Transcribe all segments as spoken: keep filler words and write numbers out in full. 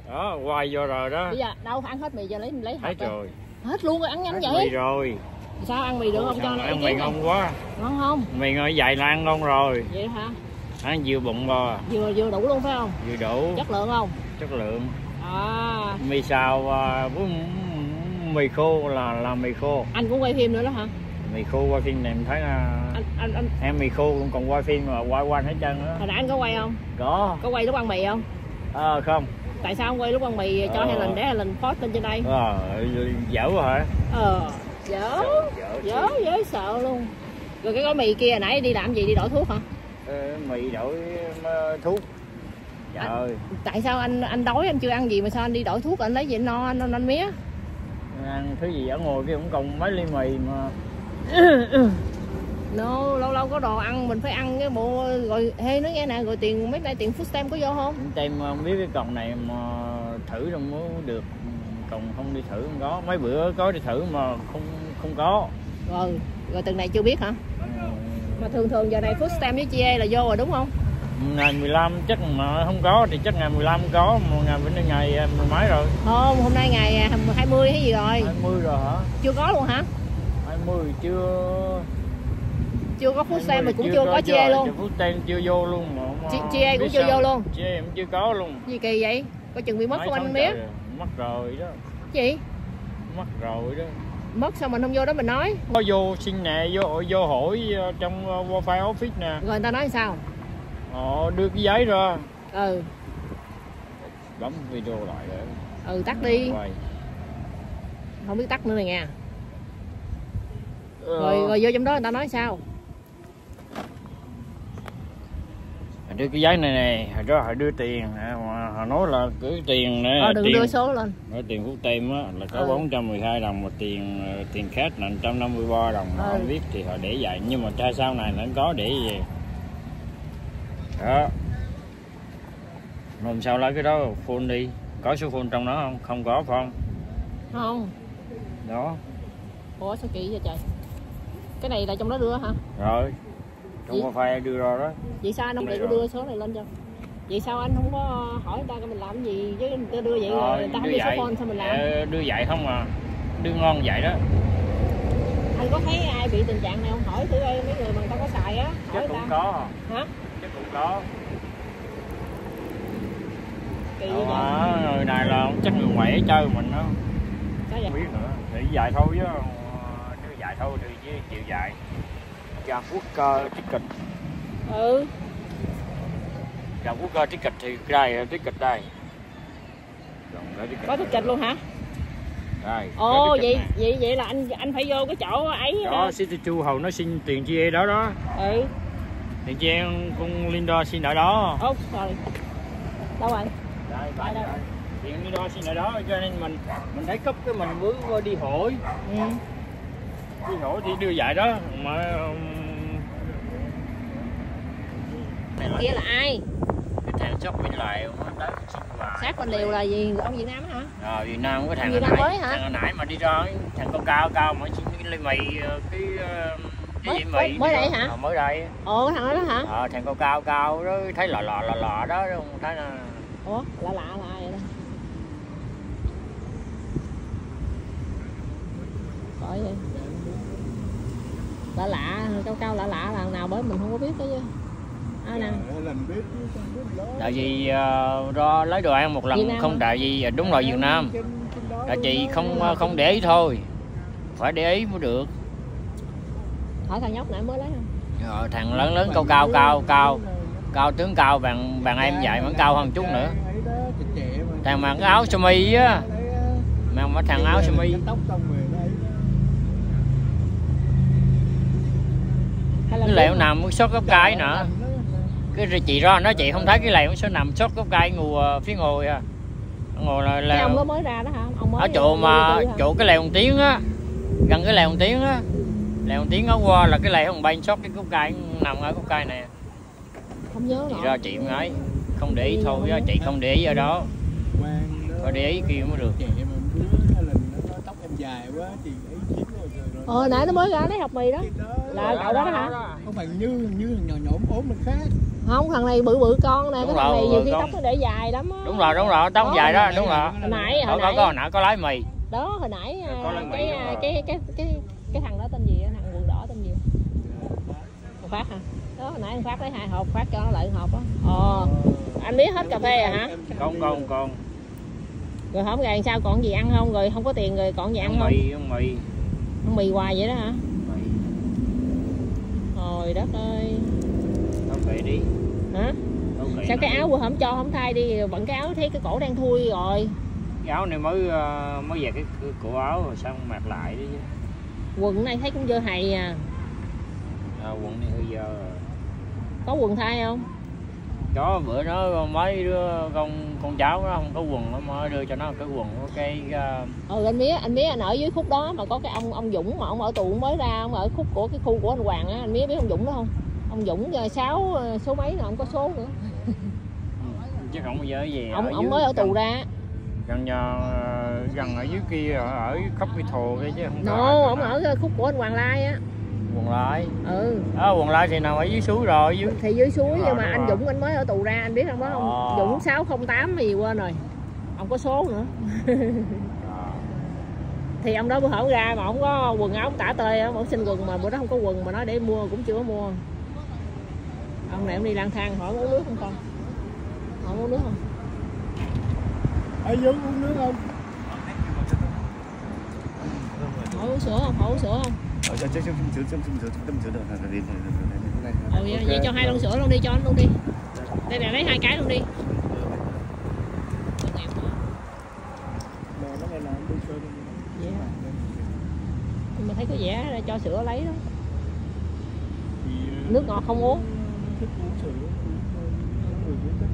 Đó, quay vô rồi đó. Bây giờ đâu ăn hết mì cho lấy lấy hộp. Hết rồi. Hết luôn rồi, ăn nhanh hết vậy. Mì rồi. Sao ăn mì được không? Cho ăn mì ngon quá. Ngon không? Mì ngồi dày là ăn ngon rồi. Vậy hả? Ăn vừa bụng bò. Vừa vừa đủ luôn phải không? Vừa đủ. Chất lượng không? Chất lượng. À. Mì xào với mì khô là là mì khô. Anh cũng quay phim nữa đó hả? Mì khô qua phim này em thấy là anh, anh, anh... em mì khô cũng còn quay phim mà quay quanh hết trơn đó. Hồi nãy anh có quay không? Có. Có quay lúc ăn mì không? Ờ à, không. Tại sao không quay lúc ăn mì cho ờ. Helen để Helen post lên trên đây? Ờ dở hả? Ờ dở dở dở sợ luôn. Rồi cái gói mì kia hồi nãy đi làm gì, đi đổi thuốc hả? Ờ, mì đổi thuốc. Trời ơi. Tại sao anh anh đói anh chưa ăn gì mà sao anh đi đổi thuốc, anh lấy gì anh no anh anh mía? Ăn thứ gì ở ngồi kia cũng còn mấy ly mì mà. No, lâu lâu có đồ ăn mình phải ăn cái bộ rồi. Hey nói nghe nè, rồi tiền mấy nay tiền food stamp có vô không? Tem không biết cái còng này mà thử rồi mới được, còn không đi thử không có. Mấy bữa có đi thử mà không không có. Rồi, rồi tuần này chưa biết hả? Ừ. Mà thường thường giờ này food stamp với chia là vô rồi đúng không? Ngày mười lăm chắc mà không có thì chắc ngày mười lăm có, một ngày bữa nay ngày mười mấy rồi. Không, hôm nay ngày hai mươi hay gì rồi? hai mươi rồi hả? Chưa có luôn hả? hai mươi chưa. Chưa có food stamp mà cũng chưa, chưa có chia luôn. Food stamp chưa vô luôn mà. Chia cũng chưa vô luôn. Chia cũng chưa có luôn. Gì kỳ vậy? Có chừng bị mất không anh biết? Mất rồi đó. Gì? Mất rồi đó. Mất sao mình không vô đó mình nói? Có vô xin nè, vô vô hỏi trong wifi office nè. Rồi người ta nói sao? Họ đưa cái giấy ra. Ừ. Bấm video lại rồi. Ừ tắt đi. Quay. Không biết tắt nữa này nha. Ờ. Rồi rồi vô trong đó người ta nói sao? Đưa cái giấy này nè, hồi đó họ đưa tiền, mà họ nói là cái tiền này. Ờ đừng tiền, đưa số lên. Nói tiền phút tem á là có ừ. bốn trăm mười hai đồng, mà tiền tiền khác là một trăm năm mươi ba đồng. Họ ừ. không biết thì họ để vậy, nhưng mà tra sau này nó có để gì. Đó. Hôm sau lấy cái đó phone đi, có số phone trong đó không? Không có phải không? Không. Đó. Ủa sao kỳ vậy trời? Cái này là trong đó đưa hả? Rồi. Trong wifi đưa ra đó. Vậy sao anh không để đưa số này lên cho? Vậy sao anh không có hỏi người ta cái mình làm gì chứ người ta đưa vậy rồi, rồi người ta không đưa số phone sao mình làm? Ờ, đưa vậy không à. Đưa ngon vậy đó. Anh có thấy ai bị tình trạng này không? Hỏi thử đây mấy người mà người ta có xài á. Chắc cũng ta. Có. Hả? Chắc cũng có. Kỳ vậy? Vậy? Người này là chắc người ngoại chơi mình đó. Sao vậy? Không biết nữa. Thì dài thôi chứ. Chứ dài thôi thì chứ chịu dài. Trà quốc cơ ticket. Ừ. Trà quốc cơ ticket thì đây ticket đây. Có ticket luôn hả? Đây. Ồ vậy vậy vậy là anh anh phải vô cái chỗ ấy. Đó City Tour hầu nó xin tiền chia đó đó. Ừ. Tiền chia con Linda xin ở đó. Ồ sorry. Đâu rồi? Đây, đây, đây. Tiền Linda xin ở đó cho nên mình mình thấy cấp cái mình bước qua đi hỏi. Ừ. Đi hỏi thì đưa vậy đó mà. Kia là ai? Cái thằng shop bên lại đó sát bên liều là gì? Ông Việt Nam hả? Ờ Việt Nam cái thằng Việt Nam mới hả? Thằng nãy mà đi ra thằng con cao cao mà xin cái ly mì cái cái mới, mì mới đây hả? À, mới đây. Ồ thằng đó đó hả? Ờ thằng con cao cao đó thấy lò lò lò lò đó không thấy là. Ủa lạ lạ là ai vậy đó? Coi vậy. Lạ lạ cao cao lạ lạ là nào bởi mình không có biết đó chứ. Ai nè. Tại vì uh, do lấy đồ ăn một lần không tại vì đúng rồi Việt Nam. Tại chị không không để ý thôi. Phải để ý mới được. Hỏi thằng nhóc nãy mới lấy không? Rồi, thằng lớn lớn cao cao cao cao cao tướng cao bằng bằng em vậy vẫn cao hơn chút nữa. Thằng mặc cái áo sơ mi á. Mà mà thằng áo sơ mi. Cái lẹo nằm sót gốc cây nữa. Cái chị ra nói chị không thấy cái lẹo số nằm sót gốc cây ngồi phía ngồi à. Ngồi là lẹo. Cái ông đó mới ra đó hả? Ông mới ở chỗ mà chỗ cái lẹo tiếng á, gần cái lẹo tiếng á. Lẹo tiếng ở qua là cái lẹo không bay sót cái gốc cây nằm ở gốc cây này. Không nhớ chị ra chị nói không để ý thôi á, chị không để ý ở đó. Phải để ý kia mới được. Ờ nãy nó mới ra lấy học mì đó. Là cậu đó đó hả? Không phải như như nhỏ nhỏ ốm mình khác. Không, thằng này bự bự con nè, cái thằng này nhiều khi con. tóc nó để dài lắm á. Đúng rồi, đúng rồi, tóc dài đó, đúng rồi. Hồi nãy hồi có, nãy có, hồi nãy có lái mì. Đó, hồi nãy Có cái, mì cái, cái cái cái cái thằng đó tên gì, thằng quần đỏ tên gì? Thằng Phát hả? Đó, hồi nãy thằng Phát lấy hai hộp, Phát cho nó lại hộp á. Ờ. Anh biết hết cà phê à hả? Con con con. Rồi hổng gà sao còn gì ăn không? Rồi không có tiền rồi còn gì ăn không? Mì, ăn mì. Ăn mì hoài vậy đó hả? Trời đất ơi. Đâu về đi. Hả? Sao cái áo vừa không cho không thay đi, bận cái áo thấy cái cổ đang thui rồi. Cái áo này mới mới về cái cổ áo rồi sao không mặc lại đi chứ. Quần này thấy cũng dơ hầy à. À, quần này hơi dơ rồi. Có quần thay không? Có, bữa đó mấy đứa con con cháu nó không có quần nó mới đưa cho nó cái quần có cái uh... ừ anh biết anh biết anh ở dưới khúc đó mà có cái ông ông Dũng mà ông ở tù mới ra, ông ở khúc của cái khu của anh Hoàng á, anh biết biết ông Dũng đó không? Ông Dũng sáu số mấy là không có số nữa. Chứ không bao giờ về. Ông ông mới ở tù ra. Gần nhà gần ở dưới kia ở Capital cái chứ không có. No, ông ở khúc của anh Hoàng Lai á. Quần Lai. Ừ. À, Quần Lai thì nằm ở dưới suối rồi, dưới thì dưới suối, nhưng mà anh rồi. Dũng anh mới ở tù ra, anh biết không đó không? À. Dũng sáu không tám gì quên rồi. Ông có số nữa. À. Thì ông đó bữa hổm ra mà không có quần áo tả tơi á, ông xin quần mà bữa đó không có quần mà nói để mua cũng chưa có mua. Ông này ông đi lang thang hỏi uống nước không con? Hỏi uống nước không? Ở dưới uống nước không? Hỏi uống sữa không? Hỏi uống sữa không? Ở cho cho sữa sữa sữa tâm sữa được là đến này. Ừ vậy, vậy cho hai lon sữa luôn đi, cho anh luôn đi. Đây nè, lấy hai cái luôn đi. Mẹ nó ngày nào cũng đi chơi luôn. Vậy hả? Nhưng mà thấy có vẻ cho sữa lấy đó. Thì nước ngọt không uống. thích uống sữa. Người biết thích.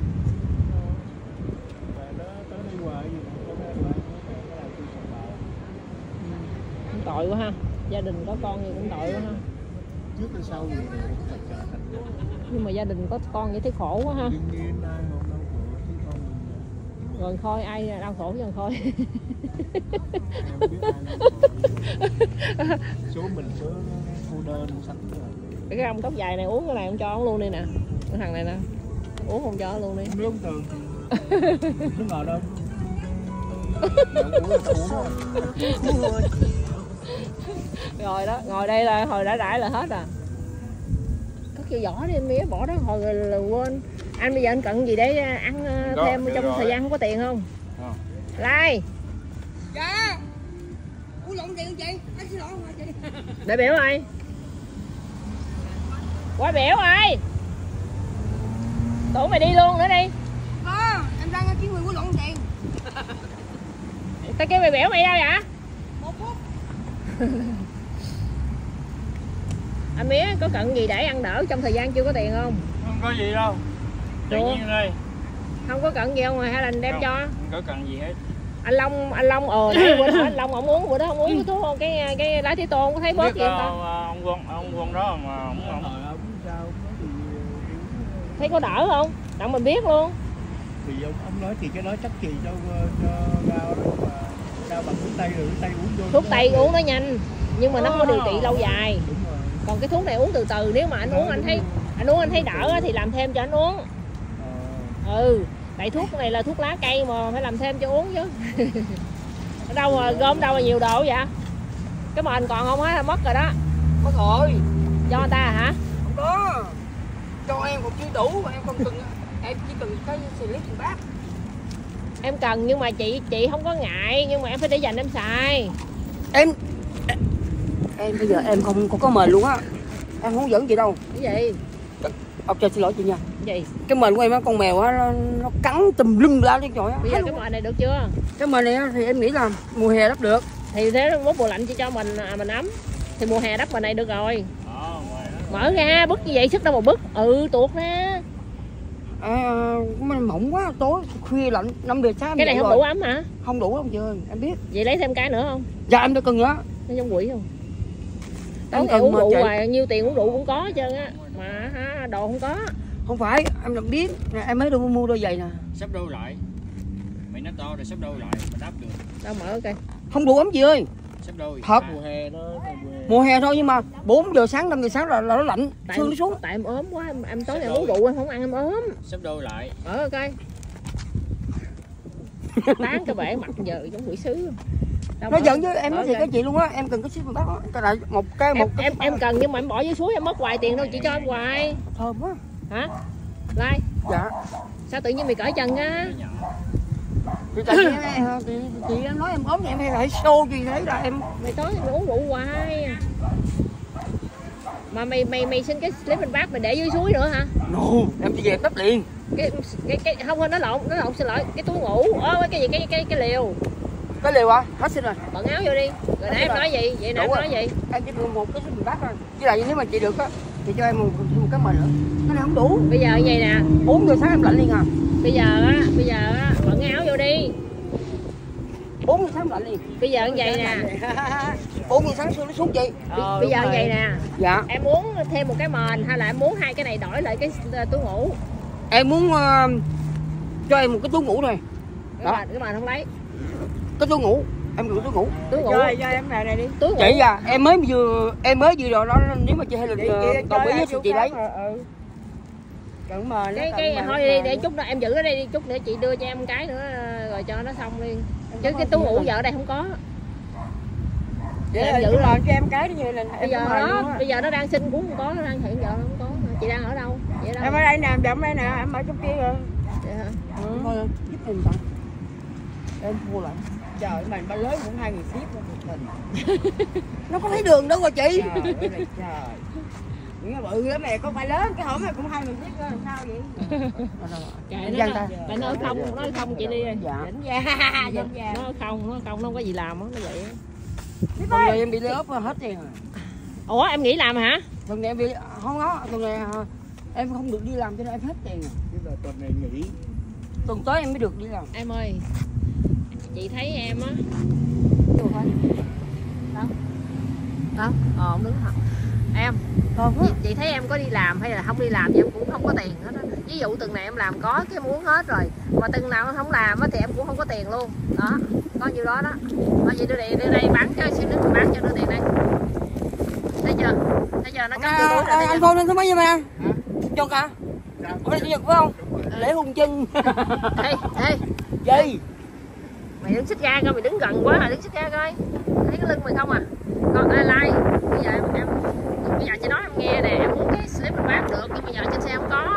Và nó tới đây hoài gì nó có hoài nó làm tôi sợ bạo. Cũng tội quá ha. Gia đình có con gì cũng tội quá ha. Trước hay sau gì này cũng thật trở thành. Nhưng mà gia đình có con vậy thấy khổ quá ha. Đương nhiên ai không đau khổ chứ con mình. Rồi Khôi ai đau khổ cho Khôi. Em biết ai đau khổ. Số mình số cô đơn sẵn rồi. Cái ông tóc dài này uống cái này không cho ông luôn đi nè. Cái thằng này nè. Uống không cho luôn đi. Nước không thường thì nước ngọt đâu. Rồi đó, ngồi đây là hồi đã đãi là hết à. Cất vô vỏ đi em mía, bỏ đó hồi là quên. Anh bây giờ anh cần gì để ăn đó, thêm trong rồi. Thời gian không có tiền không? À. Lai. Dạ. Uống lộn tiền chị? Anh xin lỗi hả chị? Đại biểu ơi. Quá biểu ơi. Tụi mày đi luôn nữa đi. Ờ, em đang kiếm người uống lộn tiền. Tao kêu mày biểu mày đâu vậy? Một phút. Anh Mía có cần gì để ăn đỡ trong thời gian chưa có tiền không? Không có gì đâu. Tự nhiên đây. Không có cần gì không hay là đem không, cho? Không có cần gì hết. Anh Long, anh Long ờ nãy bữa đó anh Long ông uống bữa đó không uống cái thuốc cái cái lá tía tôn có thấy bớt gì không ta? Ông quân ông quân đó mà ông ông thấy có đỡ không? Đặng mình biết luôn. Thì ông, ông nói thì cái đó chắc gì cho cho đau đó mà đau bằng thuốc tây rồi thuốc tây uống vô. Thuốc tây uống nó nhanh nhưng mà nó không có điều trị lâu dài. Đúng rồi. Còn cái thuốc này uống từ từ, nếu mà anh uống anh thấy anh uống anh thấy đỡ thì làm thêm cho anh uống. À. Ừ, tại thuốc này là thuốc lá cây mà phải làm thêm cho uống chứ. Ở đâu mà gom đâu mà nhiều độ vậy? Cái mền còn không á, mất rồi đó. Mất rồi. Do người ta hả? Không có. Cho em còn chưa đủ mà em không cần. Em chỉ cần cái xì lít tiền bát. Em cần nhưng mà chị chị không có ngại, nhưng mà em phải để dành em xài. Em em bây giờ em không có có mền luôn á. Em không dẫn chị đâu. Cái gì? Ông trời xin lỗi chị nha. Cái gì? Cái mền của em á, con mèo á nó, nó cắn tùm lum la lên trời á. Bây giờ cái mền này được chưa? Cái mền này á, thì em nghĩ là mùa hè đắp được. Thì thế mốt mùa lạnh chỉ cho mình à, mình ấm. Thì mùa hè đắp mền này được rồi. Mở ra bứt như vậy sức đâu mà bứt. Ừ tuột ra. À, mình mỏng quá, tối khuya lạnh năm giờ sáng. Cái này không rồi. đủ ấm hả? Không đủ đâu trời, em biết. Vậy lấy thêm cái nữa không? Dạ em đã cần nữa. Nó giống quỷ không? Em cần uống rượu chạy... hoài, nhiêu tiền uống rượu cũng có hết trơn á. Mà ha, đồ không có. Không phải, em làm biết. Em mới đâu mua đôi giày nè. Sắp đôi lại. Mày nó to rồi sắp đôi lại mà đáp được. Đâu mở cái. Không đủ ấm gì ơi. Xếp đôi. Thật. Mùa hè đó, Mùa hè thôi nhưng mà bốn giờ sáng, năm giờ sáng là, là nó lạnh, Tại, sương nó xuống. tại em ốm quá, em, em tối em uống rượu em không ăn em ốm. Xếp đôi lại. Ờ coi. Tán cái bể mặt giờ giống quỷ sứ. Nó giận với em nói thiệt cái chị luôn á, em cần cái ship bác đó. Cái này một cái một em, cái em em cần nhưng mà em bỏ dưới suối em mất hoài tiền đâu, chị cho em hoài. thơm quá. Hả? Lai. Dạ. Sao tự nhiên mày cởi chân á? Thì tại vì em, chị, chị em nói em ốm thì em hay phải show gì đấy là em. Mày tối mày uống rượu hoài. Mà mày mày mày xin cái sleeping bag mày để dưới suối nữa hả? No, em chỉ về đắp liền. Cái cái cái không thôi nó lộn, nó lộn xin lỗi, cái túi ngủ. Ơ cái gì cái cái cái liều. Cái liều à? Hết xin rồi. Bận áo vô đi. Rồi nãy em nói gì? Vậy nãy em nói gì? Em chỉ được một cái sleeping bag thôi. Chứ là nếu mà chị được á thì cho em một, một cái mền nữa. Cái này không đủ. Bây giờ như vậy nè. bốn giờ sáng em lạnh liền à. Bây giờ á, bây giờ á, bận áo vô đi. bốn giờ sáng em lạnh liền. Bây giờ như vậy nè. bốn giờ sáng sương nó xuống chị. Ờ, bây giờ như vậy nè. Dạ. Em muốn thêm một cái mền hay là em muốn hai cái này đổi lại cái túi ngủ? Em muốn uh, cho em một cái túi ngủ này. Cái mền, cái mền không lấy. Cái túi ngủ, em được túi ngủ. Túi ngủ. Cho, cho em này này đi. Túi ngủ. Chị à, em mới vừa em mới vừa rồi đó, nếu mà chị hay là uh, đồng ý thì chị lấy. Ừ. Cần mời Cái cái thôi đi để chút nữa em giữ ở đây đi, chút nữa chị đưa cho em một cái nữa rồi cho nó xong đi. Chứ cái túi ngủ giờ ở đây không có. Vậy em em giữ giữ rồi. cho em cái đi vậy là Bây giờ nó bây giờ nó đang xin cũng không có, nó đang hiện giờ nó không có. Chị đang ở đâu? Vậy đâu? em ở đây nè, em đậm đây nè, em ở trong kia rồi. Vậy hả? Ừ. Thôi giúp em tặng. Em mua lại. Trời mày ba lớn cũng hai người ship luôn một mình. Nó có thấy đường đâu rồi chị. Trời ơi là trời. Những cái bự đó mẹ con phải lớn, cái hổm này cũng hai người ship rồi, sao vậy? Kệ nó, nó, tại nó ở không, nó ở không chị đi. Dạ. Đỉnh da, đỉnh da. Nó ở không, nó ở không, nó không có gì làm á, nó vậy á. Tuần này em bị lay off hết tiền rồi. Ủa em nghỉ làm hả? Tuần này em bị không có, tuần này em không được đi làm cho nên em hết tiền rồi. Chứ là tuần này nghỉ. Tuần tới em mới được đi làm. Em ơi, chị thấy em á. Được thôi. Đâu? Đâu? Ờ không đứng hả? Em, chị, chị thấy em có đi làm hay là không đi làm thì em cũng không có tiền hết á. Ví dụ tuần này em làm có cái em uống hết rồi, mà tuần nào em không làm á thì em cũng không có tiền luôn. Đó, có nhiêu đó đó. Thôi chị đưa đây, đưa đây bán cho xíu nước bán cho đưa tiền đây. Thấy chưa? Thấy chưa? Nó cắm vô túi rồi. Anh phone lên số mấy vậy mà? Cho cả. Hôm nay chủ nhật phải không? Lễ hôn chân. Ê, ê. Gì? Mày đứng xích ra coi, mày đứng gần quá rồi, đứng xích ra coi. Thấy cái lưng mày không à? Con ai like. Bây giờ em, em bây giờ chị nói em nghe nè, em muốn cái slip mình bán được nhưng bây giờ trên xe không có.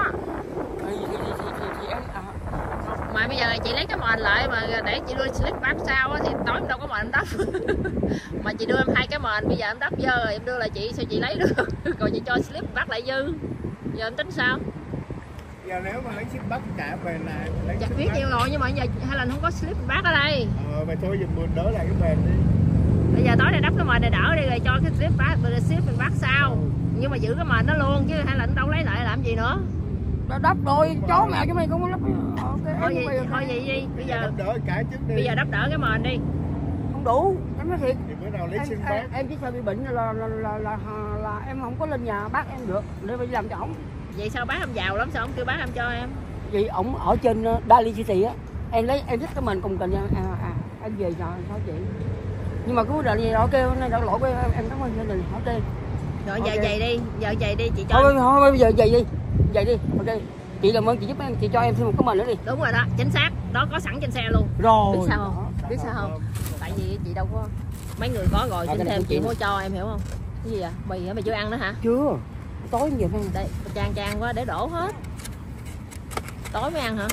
Mà bây giờ chị lấy cái mền lại mà để chị đưa slip bán sao á thì tối em đâu có mền em đắp. Mà chị đưa em hai cái mền, bây giờ em đắp dơ rồi em đưa lại chị sao chị lấy được. Còn chị cho slip bắt lại dư. Giờ em tính sao? Giờ nếu mà lấy ship bắt trả về là lấy Chắc biết nhiều rồi nhưng mà giờ hay là không có slip bát ở đây. Ờ mày thôi giùm mình đỡ lại cái mền đi. Bây giờ tối nay đắp cái mền này đỡ đi rồi cho cái slip bát, rồi slip mình bắt sao. Ừ. Nhưng mà giữ cái mền nó luôn chứ hay là nó đâu lấy lại làm gì nữa. Đã đắp rồi, chó mẹ cho mày không có lắp. Okay, thôi gì thôi gì đi. Bây giờ đắp đỡ cái trước đi. Bây giờ đắp đỡ cái mền đi. Không đủ, em nói thiệt. Thì bữa nào lấy em, xin em, bác. em chỉ sợ bị bệnh là là, là là là là em không có lên nhà bác em được để phải làm cho ổng. Vậy sao bác em giàu lắm sao không kêu bác em cho em? Vì ổng ở trên Daly City á, em lấy em thích cái mình cùng tình à, à em về cho sao chị. Nhưng mà cứ đợt gì ok hôm nay đổ lỗi với em, em cảm ơn gia đình hỏi tên. Rồi okay. giờ vậy đi, giờ vậy đi chị cho. Thôi em... thôi bây giờ vậy đi. Vậy đi. Ok. Chị làm ơn chị giúp em, chị cho em thêm một cái mình nữa đi. Đúng rồi đó, chính xác. Đó có sẵn trên xe luôn. Rồi. Biết sao không? Biết sao không? Tại vì chị đâu có mấy người có rồi xin thêm chị mua cho em hiểu không? Cái gì vậy? Mì hả? Mày chưa ăn nữa hả? Chưa. Tối giờ phải ăn. Đây, trang trang quá để đổ hết. Tối mới ăn hả?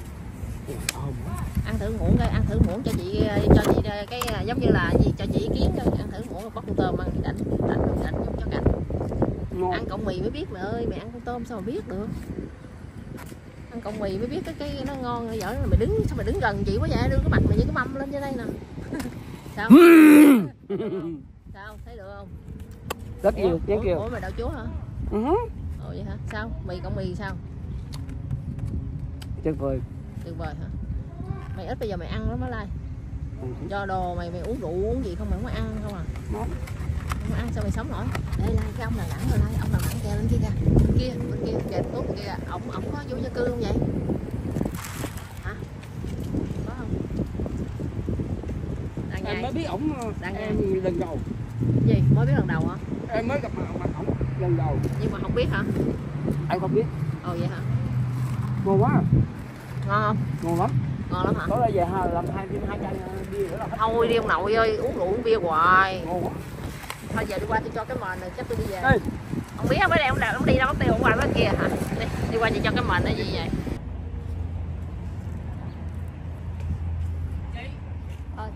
Ăn thử muỗng coi, ăn thử muỗng cho chị cho chị cái giống như là gì cho chị ý kiến coi, ăn thử muỗng bóc con tôm ăn đánh đánh đánh cho cảnh. Ăn cọng mì mới biết mày ơi, mày ăn con tôm sao mà biết được. Ăn cọng mì mới biết cái cái nó ngon hay giỏi, mày đứng sao mày đứng gần chị quá vậy, đưa cái mặt mày như cái mâm lên trên đây nè. Sao? Sao? Thấy được không? Rất nhiều, rất nhiều. Ủa mày đậu chúa hả? Ừ. Ồ vậy hả? Sao? Mì cọng mì sao? Tuyệt vời. Tuyệt vời hả? Mày ít bây giờ mày ăn lắm mới like. Do đồ mày mày uống rượu uống gì không mày không ăn không à? Không ăn sao mày sống nổi? Đây like cái ông nào đẳng rồi like, ông nào đẳng kìa lên kia kìa. Bên kia, bên kia kìa tốt kìa, ổng ổng có vô gia cư không vậy? Hả? Có không? Đang ngày. Em mới biết ổng Đang em lần đầu. Gì? Mới biết lần đầu hả? Em mới gặp mặt mặt ổng lần đầu. Nhưng mà không biết hả? Em không biết. Ồ vậy hả? Ngon quá. Ngon không? Ngon lắm. Ngon lắm hả? Tối nay về ha làm hai hai chai bia nữa là hết. Thôi đi ông nội ơi, uống rượu uống bia hoài. Ngon quá. Thôi giờ đi qua tôi cho cái mền này chắc tôi đi về. Ê. Không biết không biết ông ông đi đâu tiêu ông qua bên kia hả? Đi, đi qua chị cho cái mền nó gì vậy? Ơi.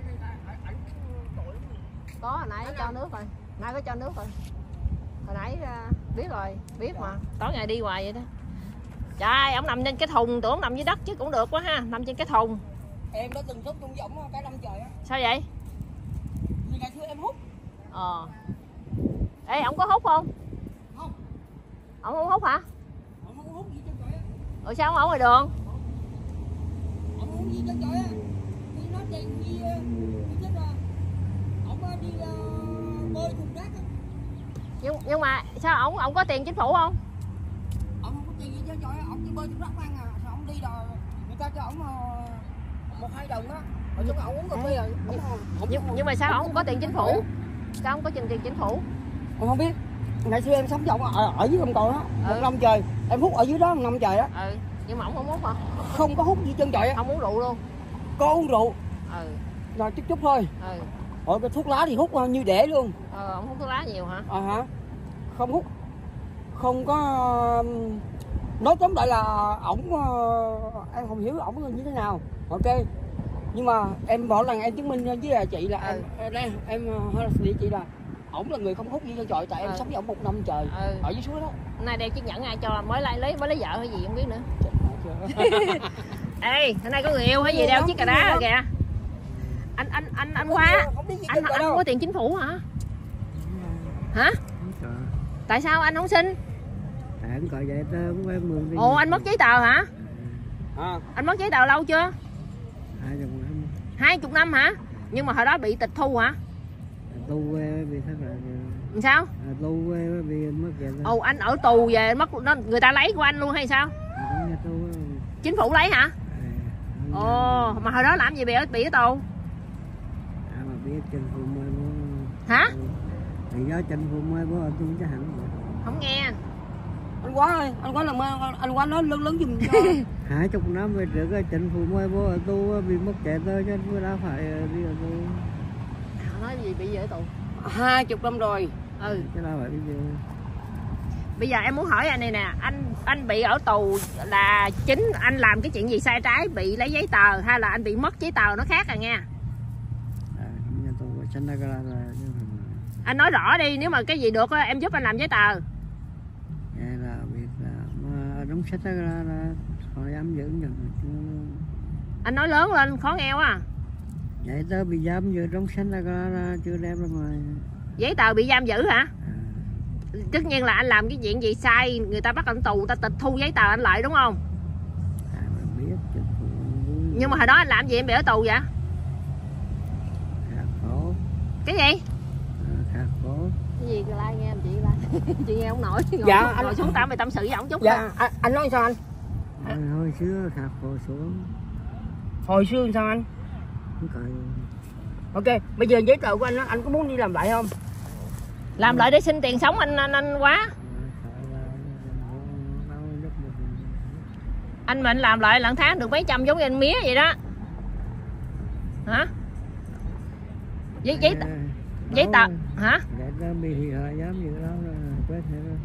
Có hồi nãy cho nước rồi. Nãy có cho nước rồi. Hồi nãy uh, biết rồi, biết mà. Tối ngày đi hoài vậy đó. Trời, ông nằm trên cái thùng, tưởng ông nằm dưới đất chứ cũng được quá ha, nằm trên cái thùng. Em đã từng hút chung với ổng cả năm trời á. Sao vậy? Vì ngày xưa em hút. Ờ. Ê, ông có hút không? Không. Ông không hút hả? Ổng không hút gì trên trời á. Rồi sao ông ở ngoài đường? Ổng hút gì trên trời á. Đi nó đèn đi đi chết rồi. Ổng đi bơi thùng rác á. Nhưng nhưng mà sao ông ông có tiền chính phủ không? Ổng không có tiền gì trên trời á, ổng đi bơi thùng rác ăn à. Sao ổng đi rồi người ta cho ổng một hai đồng á. Rồi chúng ổng uống cà phê rồi. Nhưng, nhưng mà sao ông không có tiền chính phủ? Sao ông có tiền tiền chính phủ? Em không biết. Ngày xưa em sống với ổng ở, ở dưới Gầm Cầu đó, Ừ. một năm trời. Em hút ở dưới đó một năm trời á. Ừ, nhưng mà ông không hút hả? Không có hút gì trên trời á. Không uống rượu luôn. Có uống rượu. Ừ. Rồi chút chút thôi. Ừ. Rồi cái thuốc lá thì hút như để luôn. Ờ, ông hút thuốc lá nhiều hả? À hả? Không hút. Không có nói tóm lại là ổng em không hiểu ổng như thế nào. Ok. Nhưng mà em bảo rằng em chứng minh với chị là Ừ. em đây em hơi với chị là ổng là người không hút gì cho trời tại em Ừ. sống với ổng một năm trời Ừ. ở dưới suối đó. Hôm nay đeo chiếc nhẫn ai cho mới lấy lấy mới lấy vợ hay gì không biết nữa. Ê, hôm nay có người yêu hay gì đeo chiếc cà đá rồi kìa. Anh anh anh anh Khoa, anh anh không có tiền chính phủ hả? Hả? Tại sao anh không xin? Tại em gọi vậy tớ cũng phải mượn đi. Ồ, anh mất giấy tờ hả? À. Anh mất giấy tờ lâu chưa? Hai chục năm. Hai chục năm hả? Nhưng mà hồi đó bị tịch thu hả? Tu quê bị thất lạc. Làm sao? À, tu quê bị mất vậy đó. Ồ, anh ở tù về mất nó người ta lấy của anh luôn hay sao? À, nghe tu á. Chính phủ lấy hả? À, Ồ, mà hồi đó làm gì bị ở bị ở tù? à mà biết chân phụ mới bố. Hả? Thì do chân phụ mới bố ở tu chứ hẳn. Không nghe. Anh Quá ơi, anh Quá làm anh Quá nói lớn lớn giùm cho. Hai chục năm về trước á, chân phụ mới bố ở tu bị mất chạy tơ cho nên đã phải đi ở tu. Nói gì bị gì ở tù? Hai chục năm rồi. Ừ. Chứ đâu phải đi về. Bây giờ em muốn hỏi anh này nè, anh anh bị ở tù là chính anh làm cái chuyện gì sai trái, bị lấy giấy tờ hay là anh bị mất giấy tờ nó khác à nghe. À, nhà tu sanh ra là Anh nói rõ đi, nếu mà cái gì được á em giúp anh làm giấy tờ. Vậy là việc là mà đóng sách ra là, là họ dám giữ nhận. Anh nói lớn lên khó nghe quá à. Vậy tớ bị giam giữ đóng sách ra là chưa đem ra ngoài. Giấy tờ bị giam giữ hả? À. Tất nhiên là anh làm cái chuyện gì sai, người ta bắt anh tù, người ta tịch thu giấy tờ anh lại đúng không? À, biết chứ. Nhưng mà hồi đó anh làm gì em bị ở tù vậy? Khá khổ. Cái gì? À, khá khổ. Cái gì like nghe em chị like. Chị nghe không nổi. Ngồi, Dạ, ngồi anh xuống tao mày tâm sự với ổng chút. Dạ, anh, anh nói sao anh? Hồi, hồi xưa khá khổ xuống. Hồi xưa sao anh? Không cởi. Ok, bây giờ giấy tờ của anh đó, anh có muốn đi làm lại không? Làm lại để xin tiền sống anh anh, anh Quá. Anh mình làm lại lần tháng được mấy trăm giống như anh Mía vậy đó. Hả? Giấy giấy tờ, giấy tờ hả? Vậy đó bị họ dám gì đó quét hết đó.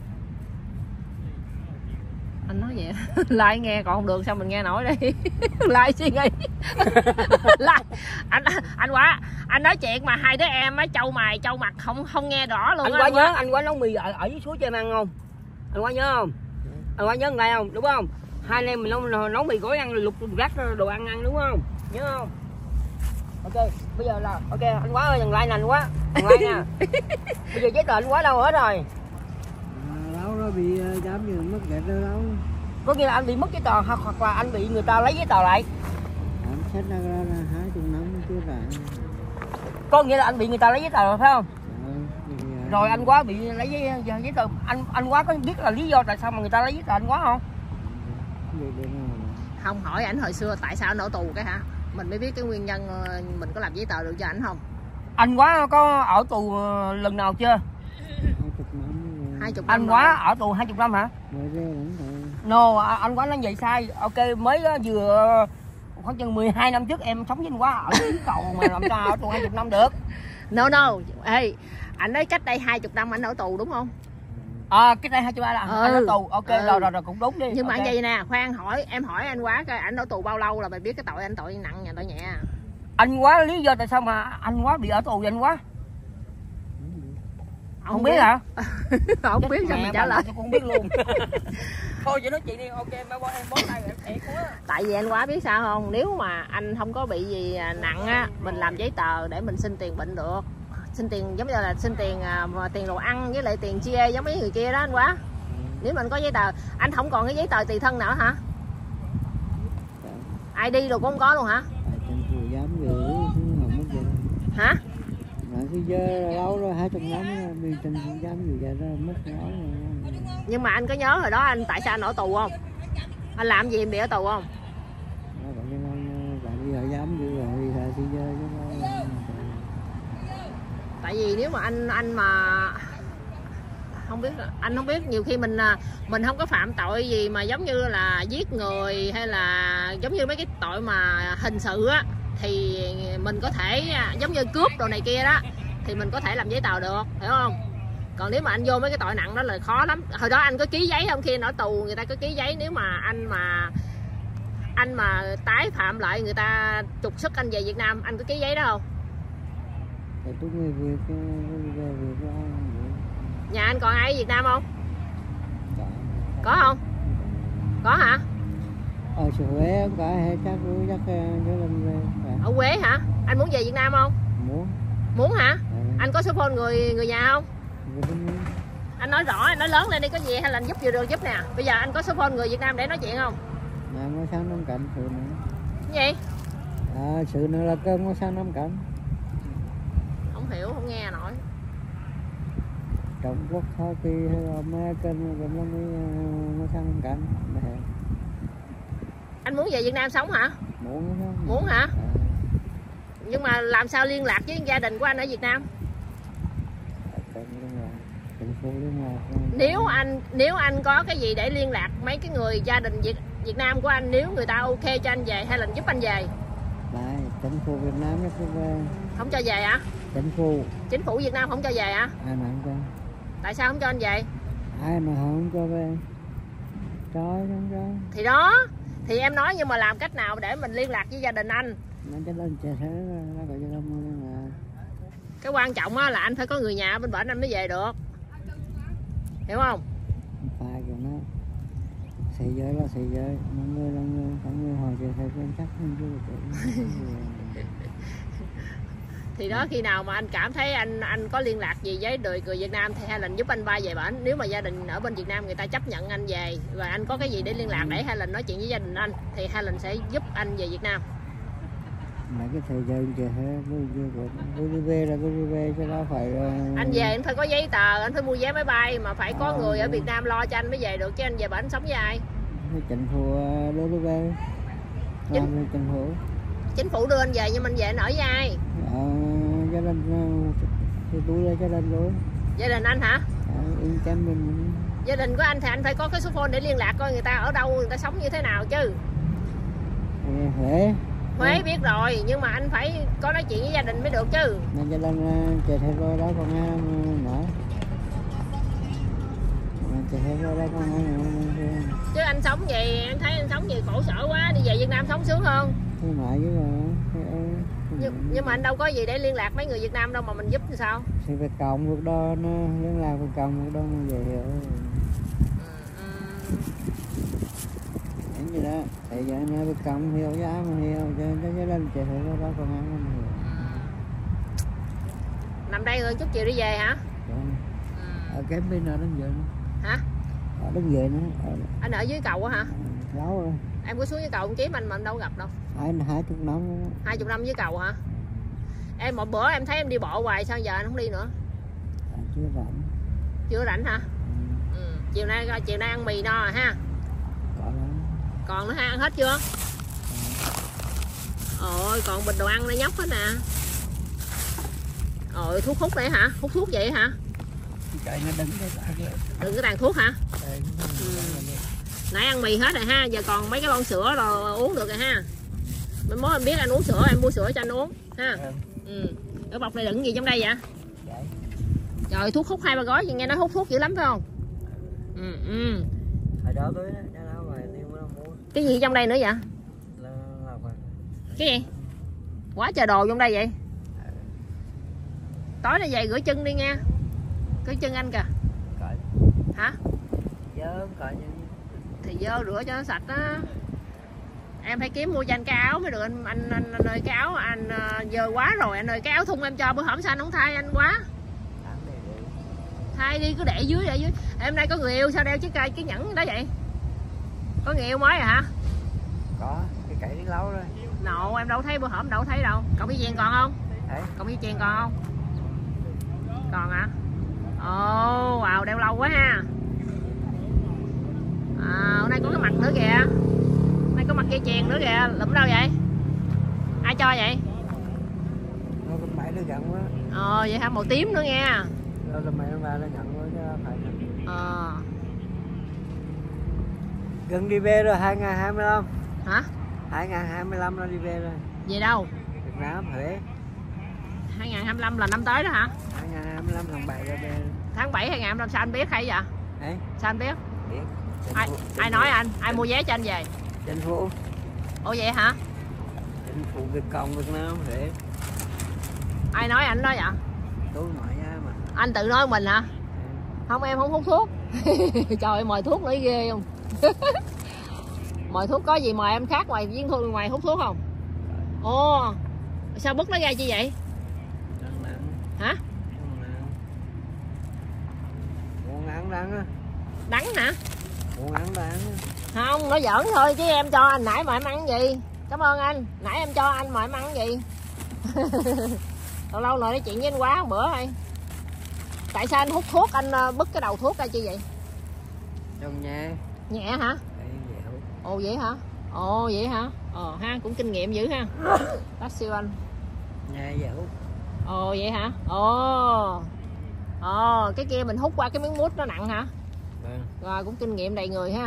Anh nói vậy like nghe còn không được sao mình nghe nổi đây. Like suy nghĩ. Like. anh anh Quá, anh nói chuyện mà hai đứa em á trâu mày trâu mặt không không nghe rõ luôn. Anh Quá nhớ anh Quá nấu mì ở, ở dưới suối cho em ăn không? Anh Quá nhớ không? Anh Quá nhớ ngày không? Đúng không? Hai anh em mình nấu, nấu mì gói ăn lục rác đồ ăn ăn đúng không? Nhớ không? Ok, bây giờ là ok anh Quá ơi, thằng like nè anh Quá. Thằng like nè. Bây giờ giấy tờ anh Quá đâu hết rồi? Lâu đó bị dám gì mất kẹt đâu đâu. Có nghĩa là anh bị mất giấy tờ hoặc là anh bị người ta lấy giấy tờ lại? Anh xét ra là hai chục năm chưa lại. Có nghĩa là anh bị người ta lấy giấy tờ rồi phải không? Rồi, thì, Rồi anh Quá bị lấy giấy, giấy tờ, anh anh Quá có biết là lý do tại sao mà người ta lấy giấy tờ anh Quá không? Không hỏi ảnh hồi xưa tại sao anh ở tù cái hả? mình mới biết cái nguyên nhân mình có làm giấy tờ được cho ảnh không. Anh Quá có ở tù lần nào chưa? hai mươi Anh Quá ở tù hai mươi năm hả? No, anh Quá nói vậy sai. Ok, mới vừa khoảng chừng mười hai năm trước em sống với anh Quá ở dưới cầu mà làm sao ở tù hai mươi năm được. No no, ê, anh nói cách đây hai mươi năm anh ở tù đúng không? À, cái đây hai mươi ba là ừ. anh ở tù. Ok, ừ. rồi, rồi rồi cũng đúng đi. Nhưng mà okay. vậy nè, khoan hỏi em hỏi anh Quá coi ảnh ở tù bao lâu là mày biết cái tội anh tội nặng nhà tội nhẹ. Anh Quá lý do tại sao mà anh Quá bị ở tù vậy anh Quá? Không, không biết, biết hả? Không biết sao mình trả lời. Tôi cũng biết luôn. Thôi vậy nói chuyện đi. Ok, em bó em bó tay em thiệt quá. Tại vì anh Quá biết sao không? Nếu mà anh không có bị gì nặng á, mình làm giấy tờ để mình xin tiền bệnh được. Xin tiền giống như là xin tiền uh, tiền đồ ăn với lại tiền chia giống mấy người kia đó anh Quá. Nếu mình có giấy tờ, anh không còn cái giấy tờ tùy thân nào hả? i đê rồi cũng không có luôn hả? Hả? Lâu rồi hai tuần lắm bị tình giám gì vậy đó mất máu. Nhưng mà anh có nhớ hồi đó anh tại sao anh ở tù không? Anh làm gì em bị ở tù không? Bạn đi hỏi giám gì rồi thì thì chứ tại vì nếu mà anh anh mà không biết anh không biết nhiều khi mình mình không có phạm tội gì mà giống như là giết người hay là giống như mấy cái tội mà hình sự á thì mình có thể giống như cướp đồ này kia đó thì mình có thể làm giấy tờ được, hiểu không? Còn nếu mà anh vô mấy cái tội nặng đó là khó lắm. Hồi đó anh có ký giấy không? Khi anh ở tù người ta có ký giấy nếu mà anh mà anh mà tái phạm lại người ta trục xuất anh về Việt Nam, anh có ký giấy đó không? Tôi người Việt, về Việt Nam. Nhà anh còn ai ở Việt Nam không? Có không? Có hả? Ở Huế không có hay chắc chắc chắc lên về. Ở Huế hả? Anh muốn về Việt Nam không? Muốn. Muốn hả? À. Anh có số phone người người nhà không? Anh nói rõ, anh nói lớn lên đi có gì hay là anh giúp gì được giúp nè. Bây giờ anh có số phone người Việt Nam để nói chuyện không? À, ngôi sao năm cạnh sự nữa. Cái gì? À, sự nữa là cơm ngôi sao năm cạnh. Không hiểu, không nghe nổi. Trọng Quốc Hoa Kỳ hay là American cũng là ngôi sao năm cạnh. Anh muốn về Việt Nam sống hả? Muốn không? Muốn hả? À. Nhưng mà làm sao liên lạc với gia đình của anh ở Việt Nam? Nếu anh nếu anh có cái gì để liên lạc mấy cái người gia đình Việt Việt Nam của anh, nếu người ta ok cho anh về hay là giúp anh về? Đấy, chính phủ Việt Nam không cho về hả? Chính phủ Chính phủ Việt Nam không cho về hả? Ai mà không cho? Tại sao không cho anh về? Ai mà không cho về? Trời không cho. Thì đó, thì em nói nhưng mà làm cách nào để mình liên lạc với gia đình anh? Nó cho lên trẻ thế nó gọi cho lâm là cái quan trọng á là anh phải có người nhà bên bển anh mới về được, hiểu không? phải kiểu nó xì giới là xì giới, mọi người là người mọi người hỏi chuyện phải quan chắc hơn chứ. Thì đó, khi nào mà anh cảm thấy anh anh có liên lạc gì với đội người Việt Nam thì Hai Lành giúp anh bay về bển. Nếu mà gia đình ở bên Việt Nam người ta chấp nhận anh về và anh có cái gì để liên lạc để Hai Lành nói chuyện với gia đình anh thì Hai Lành sẽ giúp anh về Việt Nam. Mấy cái thời gian chờ hết tôi đi về là tôi đi về cho nó phải uh... anh về anh phải có giấy tờ, anh phải mua vé máy bay mà phải có à, người ở Việt Nam lo cho anh mới về được, chứ anh về bển sống với ai? Chính phủ đưa đi về. Chính... chính phủ chính phủ đưa anh về nhưng mình về anh ở với ai? À, gia đình thì tôi là gia đình rồi. Gia đình anh hả? À, yên tâm mình. Gia đình của anh thì anh phải có cái số phone để liên lạc coi người ta ở đâu, người ta sống như thế nào chứ. Huế. Huế biết rồi, nhưng mà anh phải có nói chuyện với gia đình mới được chứ. Nên gia đình chờ theo rồi đó con nghe nữa. Chờ theo rồi đó con nghe nữa. Chứ anh sống vậy, anh thấy anh sống vậy khổ sở quá, đi về Việt Nam sống sướng hơn. Thế mãi chứ mà. Nhưng, nhưng mà anh đâu có gì để liên lạc mấy người Việt Nam đâu mà mình giúp thì sao? Thì phải cộng được đó, nó liên lạc phải cộng được đó như vậy hiểu. Vậy đó, thì giờ nó bị cầm hiểu giá mà hiểu cho cho gia đình chạy thử đó còn ăn không hiểu. Nằm đây rồi chút chiều đi về hả? Dạ. Ở cái bên nào đứng dưới nữa. Hả? Ở đứng dưới nữa. Ở... anh ở dưới cầu á hả? Lâu rồi. Em có xuống dưới cầu kiếm anh mà em đâu gặp đâu. Hai hai chục năm. Hai chục năm dưới cầu hả? Em một bữa em thấy em đi bộ hoài sao giờ anh không đi nữa? À, chưa rảnh. Chưa rảnh hả? Ừ. Ừ. Chiều nay chiều nay ăn mì no rồi ha? Còn lắm. Còn nữa ha, ăn hết chưa? Ôi còn bịch đồ ăn đây nhóc hết nè. Ôi thuốc hút đây hả? Hút thuốc vậy hả? Trời nó đừng Đừng có tàn thuốc hả? Ừ. Nãy ăn mì hết rồi ha, giờ còn mấy cái lon sữa rồi uống được rồi ha. Mình muốn anh biết anh uống sữa, em mua sữa cho anh uống ha. Ừ. Cái bọc này đựng gì trong đây vậy? Trời thuốc hút hai ba gói, nghe nói hút thuốc dữ lắm phải không? Ừ ừ. Hồi đó tới đó mà mua. Cái gì trong đây nữa vậy? Cái gì? Quá trời đồ trong đây vậy. Tối nay về rửa chân đi nha. Cái chân anh kìa. Cởi. Hả? Dơ cởi. Thì dơ rửa cho nó sạch á. Em phải kiếm mua cho anh cái áo mới được anh anh anh, anh ơi cái áo anh uh, dơ quá rồi anh ơi, cái áo thun em cho bữa hổm sao anh không thay anh quá. Thay đi cứ để dưới để dưới. Em nay có người yêu sao đeo chiếc cây cái nhẫn đó vậy? Có người yêu mới rồi hả? Có, cái cậy đến lâu rồi. Nộ em đâu thấy bữa hổm đâu thấy đâu. Cậu biết chèn còn không? Đấy. Cậu biết chèn còn không? Còn hả? Ồ, oh, wow, đeo lâu quá ha. À, hôm nay có cái mặt nữa kìa. Hôm nay có mặt dây chèn nữa kìa. Lụm đâu vậy? Ai cho vậy? Nó có bảy đứa gặn quá. Ờ, vậy hả? Màu tím nữa nha. Rồi là mày nó nó nhận quá chứ phải. Ờ. Gần đi về rồi, hai nghìn hai mươi lăm. Hả? hai nghìn hai mươi lăm nó đi về rồi. Về đâu? Việt Nam, Huế. hai nghìn hai mươi lăm là năm tới đó hả? hai nghìn hai mươi lăm tháng bảy ra về. Tháng bảy hai nghìn hai mươi lăm sao anh biết hay vậy? Đấy. Sao anh biết? Biết. Ai, ai nói anh? Ai mua vé cho anh về? Chính phủ. Ồ vậy hả? Chính phủ Việt Cộng Việt Nam, Huế. Ai nói anh nói vậy? Tôi nói nha mà. Anh tự nói mình hả? Ừ. Không em không hút thuốc. Trời ơi mời thuốc nữa ghê không? Mời thuốc có gì mời em khác ngoài viên thuốc ngoài hút thuốc không? Ồ sao bứt nó ra chi vậy? Đắng nặng. Hả? Muốn ăn đắng á. Đắng hả? Muốn ăn đắng. Không nó giỡn thôi chứ em cho anh nãy mà em ăn gì? Cảm ơn anh. Nãy em cho anh mà em ăn gì? Lâu lâu rồi nói chuyện với anh quá một bữa thôi. Tại sao anh hút thuốc anh bứt cái đầu thuốc ra chi vậy? Trong nhà. Nhẹ hả? Ồ vậy hả? Ồ vậy hả? Ờ ha cũng kinh nghiệm dữ ha. Bác siêu anh. Nhà vậy hút. Ồ vậy hả? Ồ. Ồ cái kia mình hút qua cái miếng mút nó nặng hả? Vâng. Rồi cũng kinh nghiệm đầy người ha.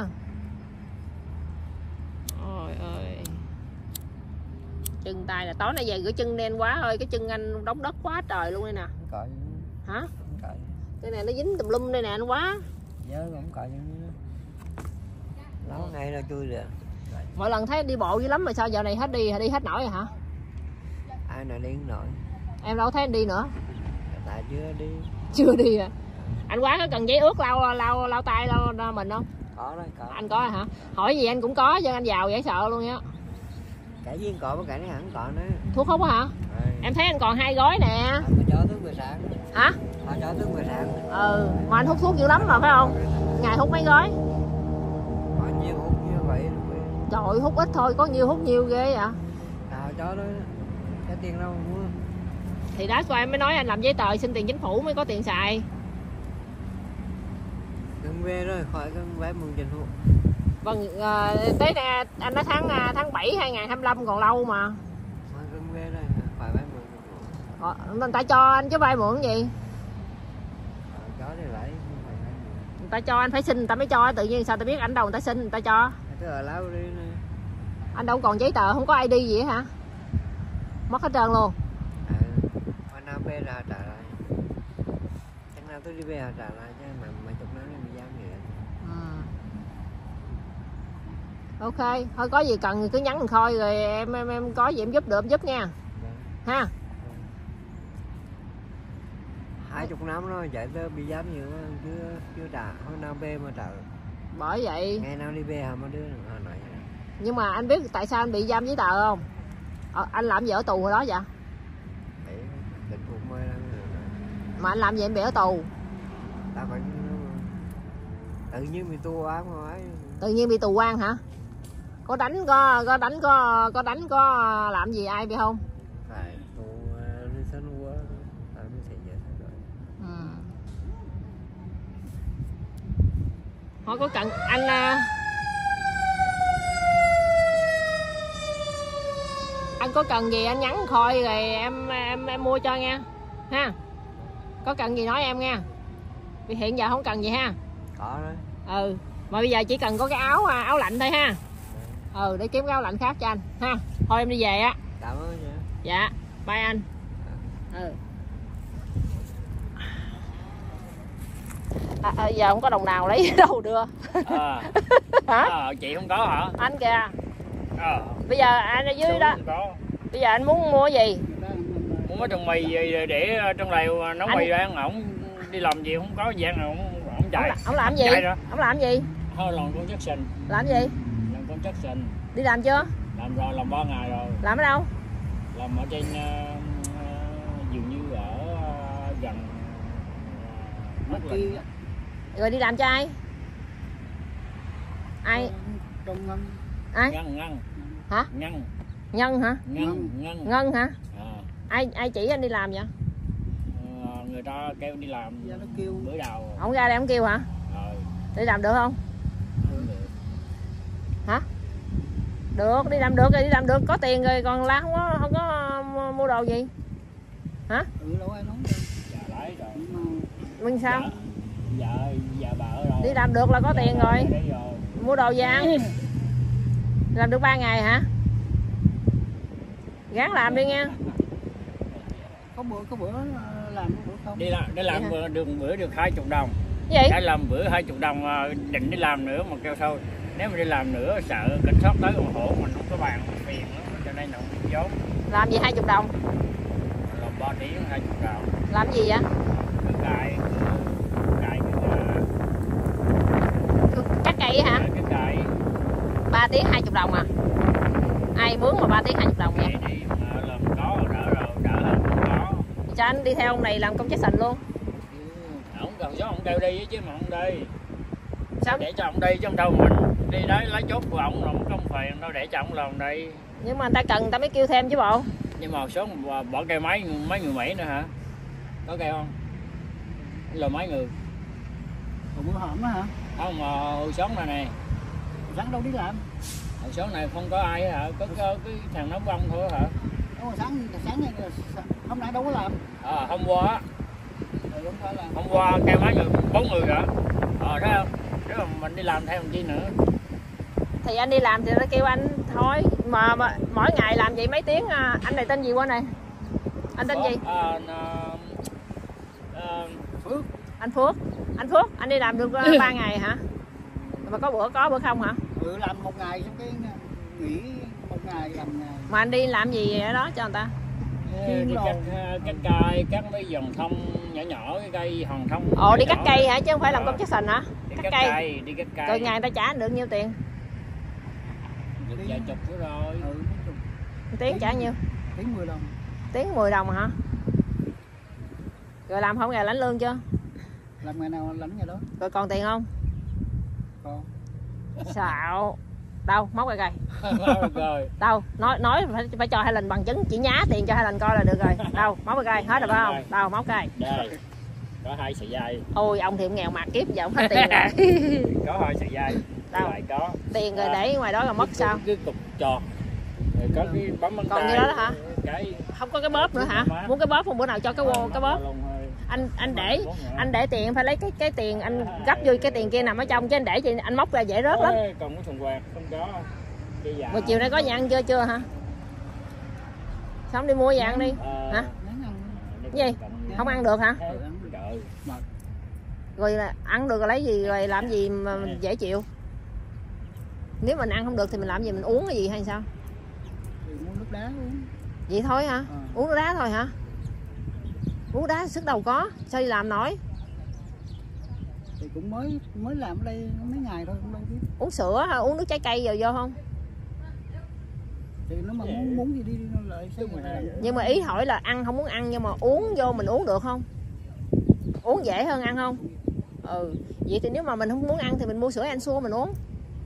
Ôi ơi. Chân tay là tối nay về rửa chân đen quá ơi, cái chân anh đóng đất quá trời luôn đây nè. Cởi. Hả? Cởi. Cái này nó dính tùm lum đây nè anh quá. Nhớ không cởi như thế. Lâu ngày nó chui rồi. Mỗi lần thấy đi bộ dữ lắm mà sao giờ này hết đi đi hết nổi rồi hả? Ai nào đi không nổi. Em đâu thấy anh đi nữa. Tại chưa đi. Chưa đi à? Anh quá có cần giấy ướt lau lau lau tay lau, lau mình không? Có đấy, có. Anh có hả? Hỏi gì anh cũng có cho anh giàu dễ sợ luôn á. Cả viên cọ với cả nó hẳn cọ nữa. Thuốc hút hả? Rồi. Em thấy anh còn hai gói nè. Anh có cho thuốc về sáng. Hả? Họ cho thuốc về sáng. Ừ, mà anh hút thuốc dữ lắm mà phải không? Ngày hút mấy gói? Có nhiều hút như vậy. Trời ơi, hút ít thôi, có nhiều hút nhiều ghê vậy? Tao cho đó. Cái tiền đâu mua. Thì đó em mới nói anh làm giấy tờ xin tiền chính phủ mới có tiền xài. Gần về rồi, khỏi cần vay mượn chính phủ. Vâng, à, tới nè, anh nói tháng tháng bảy hai nghìn hai mươi lăm còn lâu mà. Khỏi gần về rồi, khỏi vay mượn chính phủ. Ờ, người ta cho anh chứ vay mượn gì? Ờ, cho thì lấy, không phải vay mượn. Người ta cho anh phải xin người ta mới cho, tự nhiên sao ta biết ảnh đâu người ta xin người ta cho. Tức là lâu đi nè. Anh đâu còn giấy tờ, không có i đê gì hả? Mất hết trơn luôn. À, hôm nào về ra trả lại. Chắc nào tôi đi về trả lại chứ mà mấy chục năm này bị giam nghiện. Ừ. Ok, thôi có gì cần thì cứ nhắn mình Khôi rồi em em em có gì em giúp được em giúp nha. Vâng. Ha. Vâng. Hai chục năm rồi chạy tới bị giam nhiều chưa chưa trả, hôm nào về mà trả. Bởi vậy. Ngày nào đi về hả mà đưa Hà Nội. Nhưng mà anh biết tại sao anh bị giam giấy tờ không? Ờ, anh làm gì ở tù hồi đó vậy? Đấy, định phục mười năm rồi. Mà anh làm gì em bị ở tù? Ta phải tự nhiên bị tu án hỏi. Tự nhiên bị tù quan hả? Có đánh có có đánh có có đánh có làm gì ai biết không? Phải tu đi sân quá, ta mới sẽ nhớ rồi. Ừ. Thôi có cần anh Anh có cần gì anh nhắn Khôi rồi em em em mua cho nha ha. Có cần gì nói em nha. Vì hiện giờ không cần gì ha. Có đấy. Ừ, mà bây giờ chỉ cần có cái áo áo lạnh thôi ha. Ừ, để kiếm cái áo lạnh khác cho anh ha. Thôi em đi về á. Cảm ơn nha. Dạ, bye anh. Ừ. À, à, giờ không có đồng nào lấy đâu đưa. À. Hả? À, chị không có hả? Anh kìa. À. Bây giờ anh ở dưới đó. Có. Bây giờ anh muốn mua gì? Muốn mấy thùng mì gì để trong lều nấu anh... mì ra, ổng đi làm gì không có gian nào ổng ổng chạy. Ông làm gì? Ông làm gì? Thôi làm con chất sình. Làm gì? Làm con chất sình. Đi làm chưa? Làm rồi, làm ba ngày rồi. Làm ở đâu? Làm ở trên uh, dường như ở uh, gần Mất kia. Rồi đi làm cho ai? Ai? Trong ngân. Ai? Ngân ngân. Hả? Ngân. Nhân hả? Ngân ngân. Ngân hả? À. Ai ai chỉ anh đi làm vậy? À, người ta kêu đi làm Dạ, nó kêu bữa đầu. Ông ra đây ông kêu hả? Rồi. Đi làm được không? Được. Hả? Được, đi làm được rồi, đi làm được có tiền rồi, còn la không có không có mua đồ gì. Hả? Ừ, đâu ai nói. Dạ lấy rồi. Mình sao? Dạ dạ bà ở rồi. Đi làm được là có dạ, tiền rồi. rồi. Mua đồ gì ăn? Làm được ba ngày hả? Gắng làm đi nha. Có bữa có bữa làm có bữa không? Đi làm đi làm bữa, được bữa được hai chục đồng. Gì? Đã làm bữa hai chục đồng định đi làm nữa mà kêu thôi. Nếu mà đi làm nữa sợ cảnh sát tới còn hổ mình không có bàn phiền nữa, cho nên là không vốn. Làm gì hai chục đồng? Làm ba tiếng hai chục đồng. Làm gì vậy? Cứ cài cài Cắt cây hả? cái cài ba tiếng hai chục đồng à? Ai mướn mà ba tiếng hai chục đồng vậy? đi mà làm có đỡ rồi đỡ hơn không có. Cho anh đi theo ông này làm công chức sành luôn. Ông cần gió ông kêu đi chứ mà ông đi. Sao? Để cho ông đi chứ đâu mình đi đấy lấy chốt của ông là không công phiền đâu, để cho ông làm đi. Nhưng mà người ta cần người ta mới kêu thêm chứ bộ. Nhưng mà số bỏ kêu mấy mấy người Mỹ nữa hả? Có kêu không? Là mấy người? Còn bữa hổm đó hả? Không mà hồi xóm này nè. Sáng đâu đi làm? Hồi xóm này không có ai hả? Có cái, cái thằng nấu bông thôi hả? Đâu mà sáng sáng này hôm nay đâu có làm. À, hôm qua á. Ừ, không phải làm. Hôm qua kêu mấy người, bốn người hả? Ờ thấy không? Nếu mà mình đi làm theo làm chi nữa. Thì anh đi làm thì nó kêu anh thôi. Mà, mà mỗi ngày làm vậy mấy tiếng à, anh này tên gì quên này? Anh tên Có, gì? À, à, Phước. Anh Phước. Anh Phước, anh đi làm được ba ngày hả? Mà có bữa có bữa không hả? Ừ, làm một ngày xong cái nghỉ một ngày làm ngày. Mà anh đi làm gì ở đó cho người ta? Đi cắt, cắt cây, cắt mấy dòng thông nhỏ nhỏ, cái cây hòn thông. Ồ, đi cắt nhỏ. cây hả chứ không phải làm công chức sành hả? Đi Cắt, cắt cây. cây, đi cắt cây. Rồi ngày người ta trả được nhiêu tiền? Được vài chục nữa rồi. Ừ, Tiếng trả nhiêu? tiếng mười đồng. Tiếng mười đồng hả? Rồi làm không ngày lãnh lương chưa? Làm ngày nào lãnh ngày đó. Rồi còn tiền không? Còn. Xạo. Đâu, móc rồi coi. Rồi. Đâu, nói nói phải, phải cho hai lần bằng chứng, chỉ nhá tiền cho hai lần coi là được rồi. Đâu, móc rồi coi, hết rồi phải không? Đâu, móc coi. Đây. Có hai sợi dây. Ôi, ông thì ông nghèo mạt kiếp giờ ông hết tiền rồi. Có hai sợi dây. Đâu? Lại có. Tiền rồi để ngoài đó là mất sao? Cái cục tròn. Rồi có cái bấm băng tay. Còn như đó đó hả? Cái Không có cái bóp nữa hả? Muốn cái bóp không, bữa nào cho cái vô cái bóp. Anh anh để anh để tiền phải lấy cái cái tiền anh gấp vô cái tiền kia nằm ở trong chứ anh để chị anh móc ra dễ rớt lắm. Còn cái thùng quạt không có. Rồi chiều nay có gì ăn chưa chưa hả? Xong đi mua gì ăn đi. Hả? Cái gì? Không ăn được hả? Rồi là ăn được rồi lấy gì rồi làm gì mà mình dễ chịu? Nếu mình ăn không được thì mình làm gì, mình uống cái gì hay sao? Thì mua nước đá uống. Vậy thôi hả? À. Uống nước đá thôi hả? Uống đá sức đầu có, sao đi làm nổi? Thì cũng mới mới làm ở đây mấy ngày thôi, không đâu biết. Uống sữa hay uống nước trái cây rồi vô không? Thì nếu mà muốn muốn gì đi, đi lại sao mà làm. Nhưng mà ý hỏi là ăn không muốn ăn nhưng mà uống vô mình uống được không? Uống dễ hơn ăn không? Ừ. Vậy thì nếu mà mình không muốn ăn thì mình mua sữa Ensure mình uống.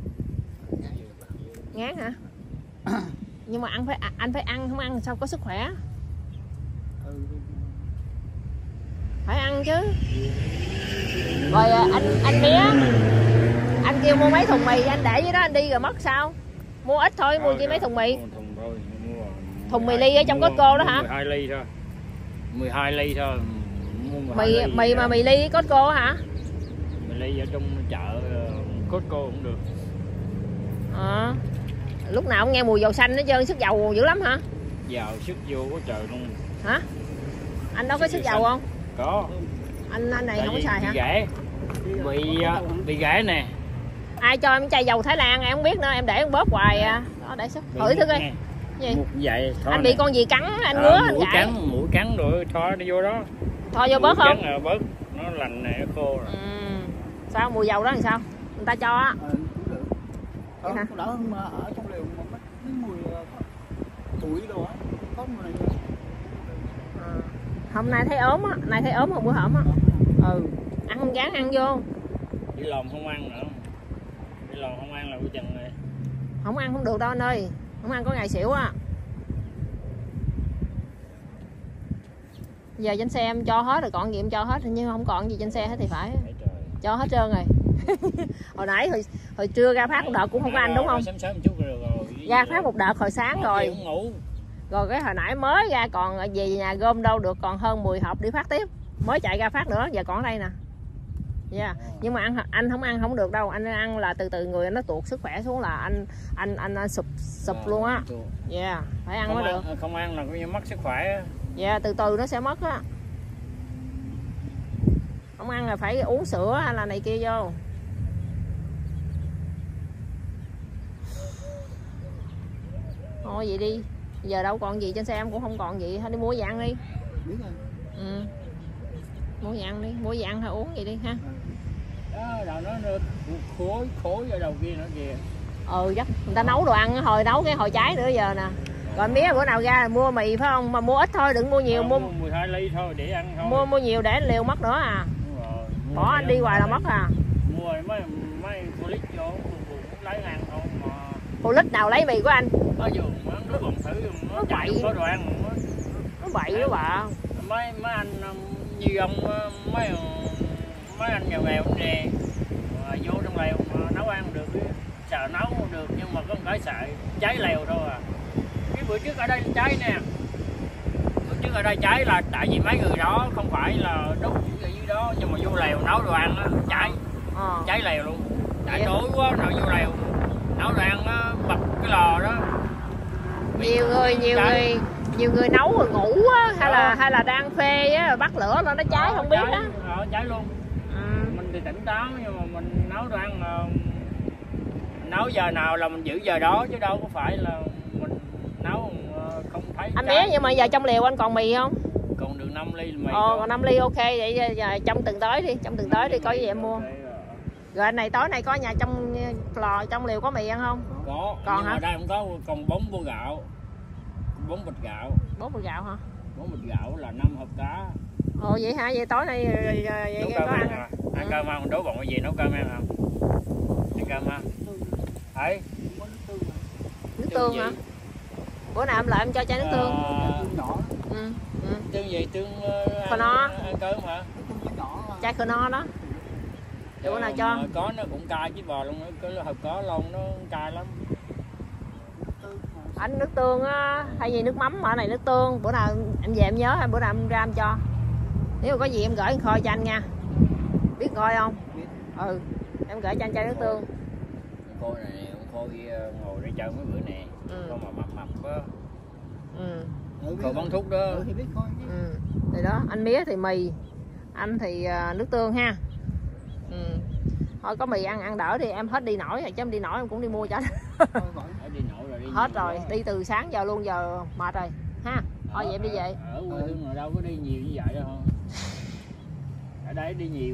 Ngán hả? Nhưng mà ăn phải anh phải ăn, không ăn sao có sức khỏe? Ừ. Phải ăn chứ. Rồi anh anh mía, anh kêu mua mấy thùng mì anh để dưới đó anh đi rồi mất sao? Mua ít thôi, mua chỉ mấy thùng mì. Thùng mì ly ở trong Costco đó hả? mười hai ly thôi. mười hai ly thôi. Mì mì mà mì ly Costco hả? Mì ly ở trong chợ Costco cũng được. À, lúc nào cũng nghe mùi dầu xanh hết trơn, sức dầu dữ lắm hả? Dầu sức vô có trời luôn. Hả? Anh đâu có sức dầu không? Có. Anh anh này Tại không có xài hả? Bị ghẻ. Bị bị ghẻ nè. Ai cho em chai dầu Thái Lan em không biết nữa, em để em bóp hoài à. Đó để sức. Thử thử coi. Gì? Vậy, anh bị nè. Con gì cắn anh ngứa à, anh mũi gãi. Cắn, mũi cắn rồi thôi nó vô đó. Thôi vô bớt không? Cắn bớt, nó lành này nó khô rồi. Ừ. Sao mùi dầu đó làm sao? Người ta cho á. Ờ, hả? Đỡ hơn mà ở trong lều mà mấy mùi tuổi đồ á, có mùi này. À. Hôm nay thấy ốm á, nay thấy ốm hôm bữa hổm á. Ừ, ăn không dám ăn vô. Đi lòm không ăn nữa. Đi lòm không ăn là cái chừng này. Không ăn không được đâu anh ơi, không ăn có ngày xỉu á. Giờ trên xe em cho hết rồi, còn gì em cho hết, nhưng không còn gì trên xe hết thì phải cho hết trơn rồi. Hồi nãy hồi, hồi trưa ra phát một đợt cũng không có ăn đúng không? Sớm sớm chút rồi, rồi. Ra phát một đợt hồi sáng rồi. Ngủ. Rồi cái hồi nãy mới ra còn về nhà gom đâu được còn hơn mười hộp đi phát tiếp. Mới chạy ra phát nữa, giờ còn ở đây nè. Yeah. Nhưng mà ăn anh không ăn không được đâu, anh ăn là từ từ người nó tuột sức khỏe xuống là anh anh anh, anh sụp sụp à, luôn á. Yeah, phải ăn mới được. Không ăn là cũng như mất sức khỏe. Dạ, yeah, từ từ nó sẽ mất á. Không ăn là phải uống sữa hay là này kia vô. Thôi vậy đi. Giờ đâu còn gì trên xe em cũng không còn gì, thôi đi mua gì ăn đi. Ừ. Mua gì ăn đi, mua gì ăn hay uống gì đi ha. Đó, đầu nó khối khối ở đầu kia nữa kìa. Ừ chắc người ta nấu đồ ăn hồi nấu cái hồi cháy nữa giờ nè. Rồi mía bữa nào ra là mua mì phải không? Mà mua ít thôi, đừng mua nhiều. À, mua mười hai ly thôi để ăn thôi. Mua mua nhiều để liều mất nữa à. Rồi, bỏ anh đi hoài là mất à. Mua mấy mấy lít vô lấy ăn không mà. Cô lít nào lấy mì của anh? Có dù nó còn thử nó bậy có đồ ăn. Nó bậy đó bà. Mấy mấy anh như ông mấy mấy anh nghèo nghèo nè vô trong lều mà nấu ăn được, sợ nấu được nhưng mà có một cái sợ cháy lều thôi à. Cái bữa trước ở đây cháy nè, bữa trước ở đây cháy là tại vì mấy người đó không phải là đốt ở dưới đó nhưng mà vô lều nấu đồ ăn á cháy, à. Cháy lều luôn, tại tối quá nào vô lều nấu đồ ăn á, bật cái lò đó. Nhiều người nhiều cháy. người nhiều người nấu rồi ngủ á, hay đó. là hay là đang phê á, bắt lửa lên nó cháy đó, không biết á. Ờ, cháy luôn. Ừ. Mình thì tỉnh táo nhưng mà mình nấu đồ ăn là nấu giờ nào là mình giữ giờ đó chứ đâu có phải là mình nấu không thấy. Anh biết nhưng mà giờ trong lều anh còn mì không? Còn được năm ly mì. Ờ còn năm ly ok vậy giờ trong tuần tới đi, trong tuần tới đi có gì em mua. Okay. Rồi anh này tối nay có nhà trong lò trong lều có mì ăn không? Có. Còn nhưng hả? Mà đây không có, còn bốn bô gạo. bốn bịch gạo. bốn bịch gạo hả? bốn bịch gạo là năm hộp cá. Ồ vậy hả? Vậy tối nay vậy nấu có cơm ăn à? Ăn cơm không? Đố bọn cái gì nấu cơm ăn không? Ăn cơm không? Ấy. Nước tương hả? Bữa nào em lại em cho chai nước tương. À, ừ. Ừ. Tương gì? Tương Khô no. Ăn cơm hả? Chai khô no đó. Để bữa nào cho. Có nó cũng cay chứ bò luôn, cái hộp có lon nó cay lắm. Anh nước tương á, thay vì nước mắm mà ở này nước tương, bữa nào em về em nhớ, bữa nào em ra em cho. Nếu mà có gì em gửi anh Khôi cho anh nha. Biết Khôi không? Ừ, em gửi cho anh chai nước tương. Khôi này, ông Khôi ngồi để chơi mấy bữa nè. Ừ. Con mà mập mập quá. Ừ. Khôi bón thuốc đó. Ừ thì biết Khôi. Ừ. Thì đó, anh mía thì mì, anh thì nước tương ha. Ừ. Thôi có mì ăn ăn đỡ thì em hết đi nổi rồi chứ em đi nổi em cũng đi mua cho. Đi nổi rồi, đi hết rồi đó. Đi từ sáng giờ luôn giờ mệt rồi ha. Thôi vậy em đi về. Ở quê hương rồi đâu có đi nhiều như vậy đâu không? Ở đây đi nhiều.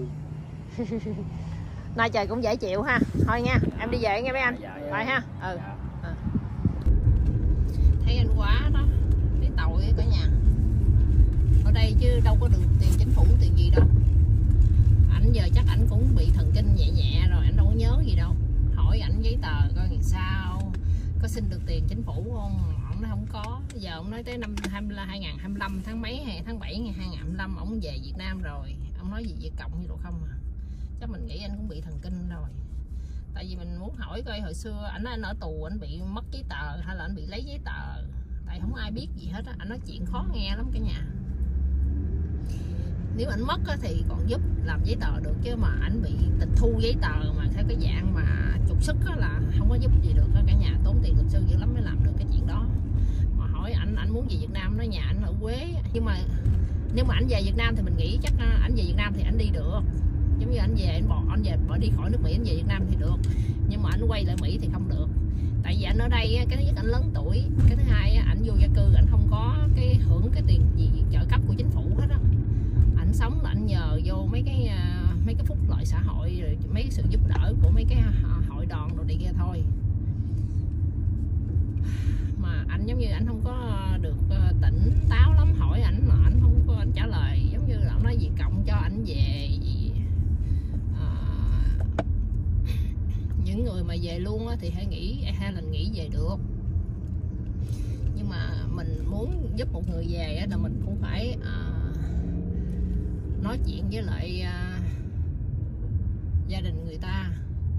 Nay trời cũng dễ chịu ha. Thôi nha, em đi về nghe mấy anh. Dạ, thôi ha. Ừ. Dạ. À. Thấy anh quá đó, thấy tội cả nhà. Ở đây chứ đâu có được tiền chính phủ tiền gì đâu. Ảnh giờ chắc ảnh cũng bị thần kinh nhẹ nhẹ rồi, ảnh đâu có nhớ gì đâu. Hỏi ảnh giấy tờ coi làm sao, có xin được tiền chính phủ không? Ông nói không có. Giờ ông nói tới năm hai nghìn hai mươi lăm tháng mấy hay tháng bảy ngày hai nghìn hai mươi lăm ông về Việt Nam rồi. Ông nói gì Việt Cộng gì đâu không à. Chắc mình nghĩ anh cũng bị thần kinh rồi. Tại vì mình muốn hỏi coi hồi xưa ảnh anh ở tù ảnh bị mất giấy tờ hay là anh bị lấy giấy tờ. Tại lại không ai biết gì hết á. Ảnh nói chuyện khó nghe lắm cả nhà. Nếu ảnh mất á, thì còn giúp làm giấy tờ được, chứ mà ảnh bị tịch thu giấy tờ mà theo cái dạng mà trục xuất á, là không có giúp gì được đó cả nhà. Tốn tiền luật sư dữ lắm mới làm được cái chuyện đó. Mà hỏi ảnh ảnh muốn về Việt Nam, nói nhà ảnh ở Quế, nhưng mà nếu mà ảnh về Việt Nam thì mình nghĩ chắc ảnh về Việt Nam thì ảnh đi được. Giống như ảnh về ảnh bỏ ảnh về bỏ đi khỏi nước Mỹ, ảnh về Việt Nam thì được, nhưng mà ảnh quay lại Mỹ thì không được. Tại vì ảnh ở đây cái thứ nhất ảnh lớn tuổi, cái thứ hai ảnh vô gia cư, ảnh không có cái hưởng cái tiền gì trợ cấp của chính phủ hết á. Ảnh sống là ảnh nhờ vô mấy cái mấy cái phúc lợi xã hội, rồi mấy cái sự giúp đỡ của mấy cái hội đoàn đồ này kia thôi. Mà ảnh giống như ảnh không có được tỉnh táo lắm, hỏi ảnh mà ảnh không có ảnh trả lời, giống như là ảnh nói gì cộng cho ảnh về gì. À, những người mà về luôn á thì hãy nghĩ hay là nghĩ về được, nhưng mà mình muốn giúp một người về á là mình cũng phải à, nói chuyện với lại à, gia đình người ta.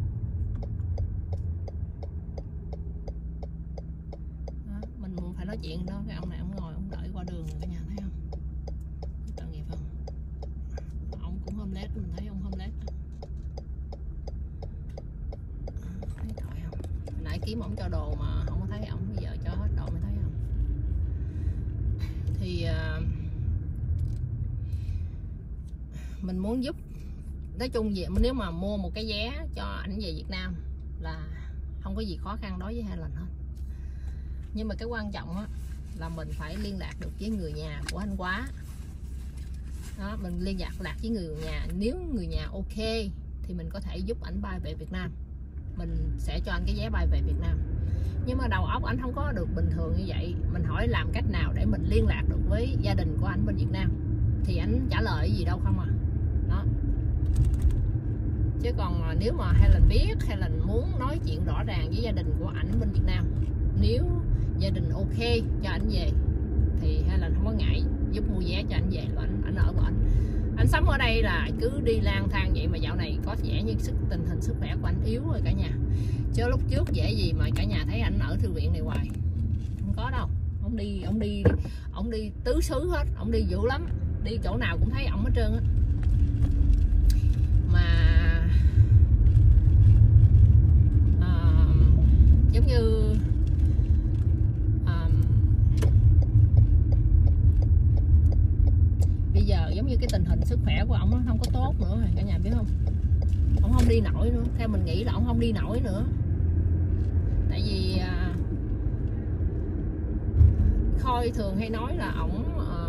Đó, mình phải nói chuyện đó. Cái ông này ông ngồi ông đợi qua đường rồi cả nhà thấy không, tội nghiệp không? Ông cũng homeless, mình thấy ông homeless thấy tội không? Hồi nãy kiếm ổng cho đồ mà không có thấy ổng, bây giờ cho hết đồ mới thấy không? Thì à, mình muốn giúp. Nói chung vậy, nếu mà mua một cái vé cho ảnh về Việt Nam là không có gì khó khăn đối với Helen hết. Nhưng mà cái quan trọng á là mình phải liên lạc được với người nhà của anh Quá. Đó, mình liên lạc lạc với người nhà. Nếu người nhà ok thì mình có thể giúp ảnh bay về Việt Nam, mình sẽ cho anh cái vé bay về Việt Nam. Nhưng mà đầu óc ảnh không có được bình thường như vậy. Mình hỏi làm cách nào để mình liên lạc được với gia đình của ảnh bên Việt Nam, thì ảnh trả lời gì đâu không à. Đó. Chứ còn mà nếu mà Helen biết, Helen muốn nói chuyện rõ ràng với gia đình của ảnh bên Việt Nam, nếu gia đình ok cho ảnh về thì Helen không có ngại giúp mua vé cho ảnh về, là ảnh ảnh ở của ảnh. Anh sống ở đây là cứ đi lang thang vậy, mà dạo này có vẻ như sức tình hình sức khỏe của ảnh yếu rồi cả nhà. Chứ lúc trước dễ gì mà cả nhà thấy ảnh ở thư viện này hoài, không có đâu. Ông đi ông đi ông đi tứ xứ hết, ông đi dữ lắm, đi chỗ nào cũng thấy ổng hết trơn á. Mà à, giống như à, bây giờ giống như cái tình hình sức khỏe của ổng không có tốt nữa rồi cả nhà biết không. Ổng không đi nổi nữa, theo mình nghĩ là ổng không đi nổi nữa. Tại vì à, Khôi thường hay nói là ổng à,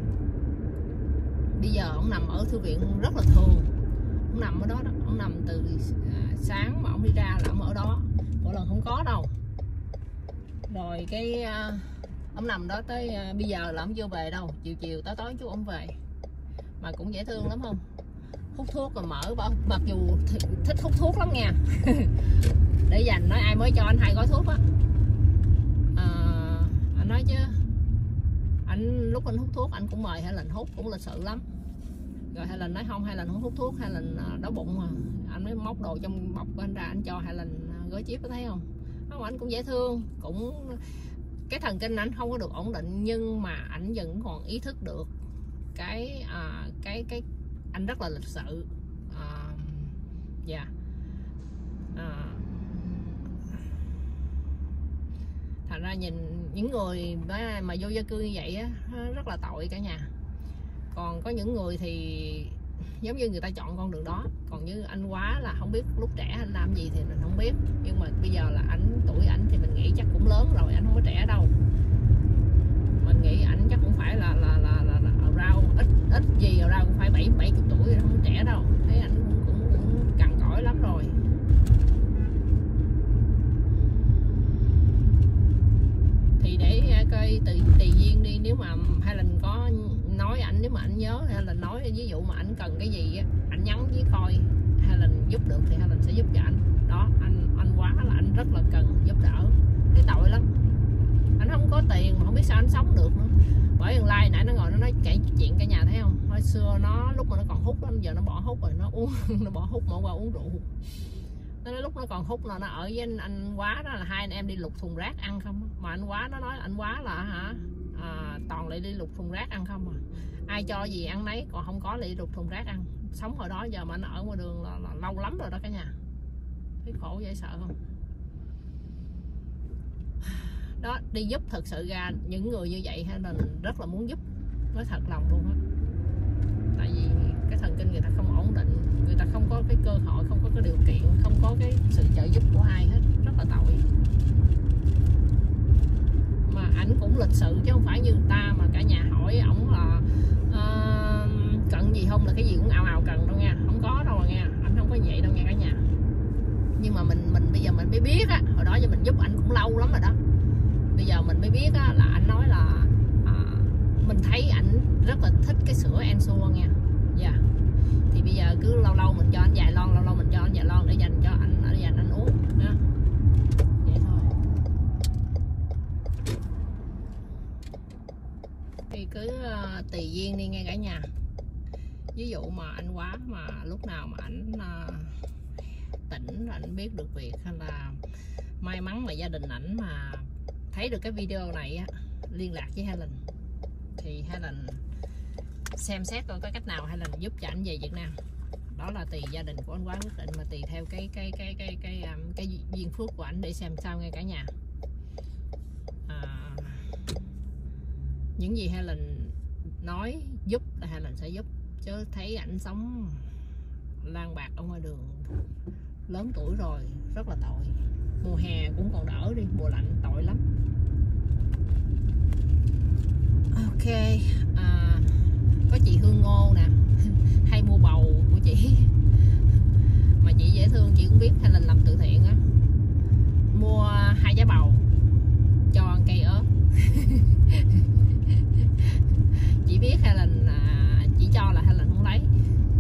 bây giờ ổng nằm ở thư viện rất là thường. Ông nằm ở đó đó, ông nằm từ à, sáng mà ông đi ra là ông ở đó, mỗi lần không có đâu. Rồi cái à, ông nằm đó tới à, bây giờ là ông chưa về đâu, chiều chiều tối tối chút ông về. Mà cũng dễ thương lắm không, hút thuốc rồi mở bảo, mặc dù th thích hút thuốc lắm nha. Để dành nói ai mới cho anh hai gói thuốc á. À, anh nói chứ anh lúc anh hút thuốc anh cũng mời Helen hút, cũng lịch sự lắm. Rồi Helen nói không, Helen không hút thuốc, Helen đói bụng mà. Anh mới móc đồ trong bọc của anh ra, anh cho Helen gói chip, có thấy không? Không, anh cũng dễ thương, cũng cái thần kinh anh không có được ổn định, nhưng mà anh vẫn còn ý thức được cái à, cái cái anh rất là lịch sự. À, yeah. à, thành ra nhìn những người mà vô gia cư như vậy á rất là tội cả nhà. Còn có những người thì giống như người ta chọn con đường đó. Còn như anh Quá là không biết lúc trẻ anh làm gì thì mình không biết, nhưng mà bây giờ là ảnh tuổi ảnh thì mình nghĩ chắc cũng lớn rồi, anh không có trẻ đâu. Mình nghĩ ảnh chắc cũng phải là là là là, là rau ít ít gì rau cũng phải bảy bảy chục tuổi rồi, không trẻ đâu. Thấy ảnh cũng cũng, cũng cằn cỗi lắm rồi. Thì để coi tùy tùy duyên đi, nếu mà Helen có nói ảnh, nếu mà ảnh nhớ hay là nói ví dụ mà ảnh cần cái gì á, ảnh nhắn với coi Helen giúp được thì Helen sẽ giúp cho ảnh. Đó, anh anh Quá là anh rất là cần giúp đỡ, thấy tội lắm. Anh không có tiền mà không biết sao anh sống được nữa. Bởi thằng Lai nãy nó ngồi nó nói kể chuyện cả nhà thấy không, hồi xưa nó lúc mà nó còn hút lắm, giờ nó bỏ hút rồi, nó uống nó bỏ hút mà qua uống rượu. Nó nói lúc nó còn Hút là nó ở với anh, anh Quá đó là hai anh em đi lục thùng rác ăn không. Mà anh Quá nó nói anh Quá là hả à, toàn lại đi lục thùng rác ăn không à. Ai cho gì ăn nấy, còn không có lại đi lục thùng rác ăn. Sống hồi đó giờ mà nó ở ngoài đường là, là lâu lắm rồi đó cả nhà. Thấy khổ dễ sợ không? Đó, đi giúp thật sự ra những người như vậy hay là rất là muốn giúp, nói thật lòng luôn á. Tại vì cái thần kinh người ta không ổn định, người ta không có cái cơ hội, không có cái điều kiện, không có cái sự trợ giúp của ai hết, rất là tội. Mà ảnh cũng lịch sự chứ không phải như người ta mà cả nhà hỏi ổng là uh, cần gì không là cái gì cũng ào ào cần đâu nha, không có đâu mà nha, ảnh không có vậy đâu nha cả nhà. Nhưng mà mình mình bây giờ mình mới biết á, hồi đó giờ mình giúp ảnh cũng lâu lắm rồi đó. Bây giờ mình mới biết á, là anh nói là à, mình thấy ảnh rất là thích cái sữa Ensure nha. Dạ. Yeah. Thì bây giờ cứ lâu lâu mình cho anh vài lon, lâu lâu mình cho anh vài lon để dành cho anh, để dành anh uống nha. Vậy thôi. Thì cứ uh, tùy duyên đi nghe cả nhà. Ví dụ mà anh Quá mà lúc nào mà ảnh uh, tỉnh, ảnh biết được việc, hay là may mắn mà gia đình ảnh mà thấy được cái video này á, liên lạc với Helen thì Helen xem xét coi có cách nào Helen giúp cho anh về Việt Nam. Đó là tùy gia đình của anh Quá quyết định, mà tùy theo cái cái cái cái cái cái, cái duyên phước của anh để xem sao nghe cả nhà. À, những gì Helen nói giúp là Helen sẽ giúp, chứ thấy ảnh sống lang bạc ở ngoài đường, lớn tuổi rồi, rất là tội. Mùa hè cũng còn đỡ đi, mùa lạnh tội lắm. Ok, à, có chị Hương Ngô nè, hay mua bầu của chị, mà chị dễ thương, chị cũng biết hay là làm từ thiện á, mua hai trái bầu cho ăn cây ớt. Chị biết hay là à, chị cho là hay là không lấy,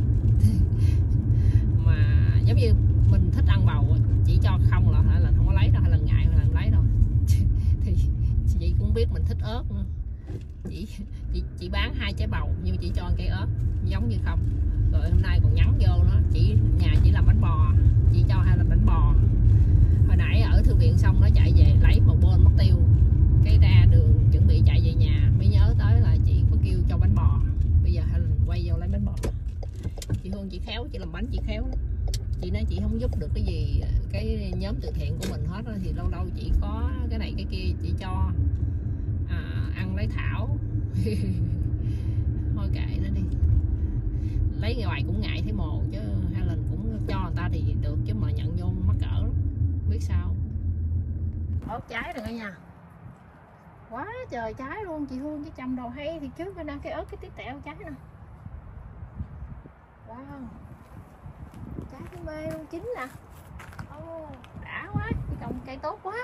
mà giống như mình thích ăn bầu, chỉ cho không là hay là không có lấy đâu, hay là ngại hay là không lấy đâu. Thì chị cũng biết mình thích ớt nữa. Chị, chị chị bán hai trái bầu nhưng chị cho ăn cây ớt giống như không. Rồi hôm nay còn nhắn vô nó, chị nhà chỉ làm bánh bò, chị cho hai là bánh bò. Hồi nãy ở thư viện xong nó chạy về lấy một bên mất tiêu, cái ra đường chuẩn bị chạy về nhà mới nhớ tới là chị có kêu cho bánh bò. Bây giờ Helen quay vô lấy bánh bò. Chị Hương chị khéo, chị làm bánh chị khéo lắm. Chị nói chị không giúp được cái gì cái nhóm từ thiện của mình hết đó, thì lâu lâu chị có cái này cái kia chị cho à, ăn lấy thảo. Thôi kệ nó đi, lấy ngoài cũng ngại thấy mồ, chứ Helen cũng cho người ta thì được, chứ mà nhận vô mắc cỡ lắm, biết sao. Ớt trái rồi cả nhà, quá trời trái luôn. Chị Hương cái chăm đầu hay thì trước bên đây cái ớt cái tí tẹo trái nè. Wow, trái cái mê luôn, chín nè. Oh, đã quá, cái trồng cây tốt quá.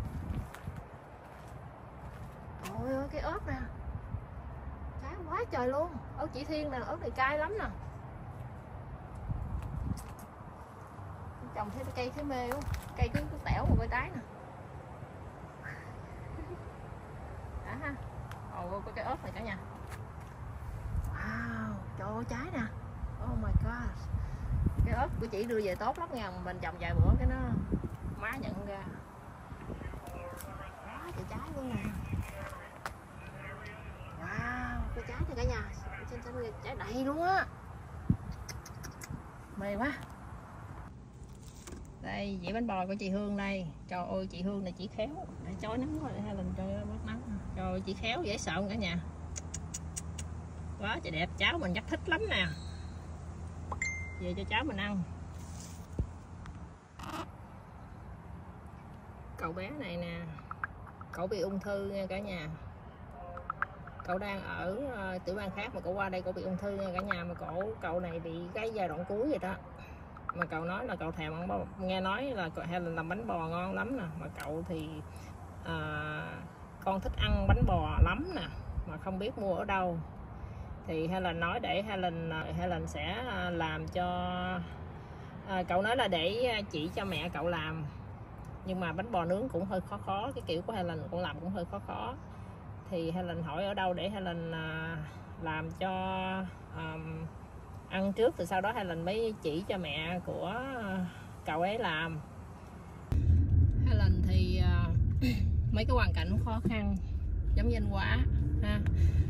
Trời ơi cái ớt nè, trái quá trời luôn. Ớt chỉ thiên nè, ớt này cay lắm nè. Trồng thêm cây thấy mê luôn, cây cứ, cứ tẻo một cây tái nè. Đã ha. Ồ, có cái ớt này cả nhà. Wow, trời ơi trái nè. Oh my god. Cái ớt của chị đưa về tốt lắm nha, mình trồng vài bữa cái nó má nhận ra. Quá trời trái luôn nè. Wow, cái trái này cả nhà, trên trên trái đầy luôn á. Mê quá. Đây, dĩa bánh bò của chị Hương đây. Trời ơi, chị Hương này chị khéo. Để chói nắng rồi, hay là trời ơi, bắt nắng. Trời ơi, chị khéo dễ sợ cả nhà. Quá trời đẹp, cháu mình chắc thích lắm nè. Về cho cháu mình ăn. Cậu bé này nè, cậu bị ung thư nha cả nhà. Cậu đang ở uh, tiểu bang khác mà cậu qua đây cậu bị ung thư nha cả nhà. Mà cậu cậu này bị cái giai đoạn cuối rồi đó. Mà cậu nói là cậu thèm ăn bò, nghe nói là cậu Helen làm bánh bò ngon lắm nè. Mà cậu thì uh, con thích ăn bánh bò lắm nè, mà không biết mua ở đâu. Thì Helen nói để Helen Helen sẽ làm cho uh, cậu nói là để chỉ cho mẹ cậu làm. Nhưng mà bánh bò nướng cũng hơi khó khó, cái kiểu của Helen cũng làm cũng hơi khó khó. Thì Helen hỏi ở đâu để Helen uh, làm cho um, ăn trước, từ sau đó Helen mới chỉ cho mẹ của cậu ấy làm. Helen thì uh, mấy cái hoàn cảnh khó khăn giống như anh Quá ha,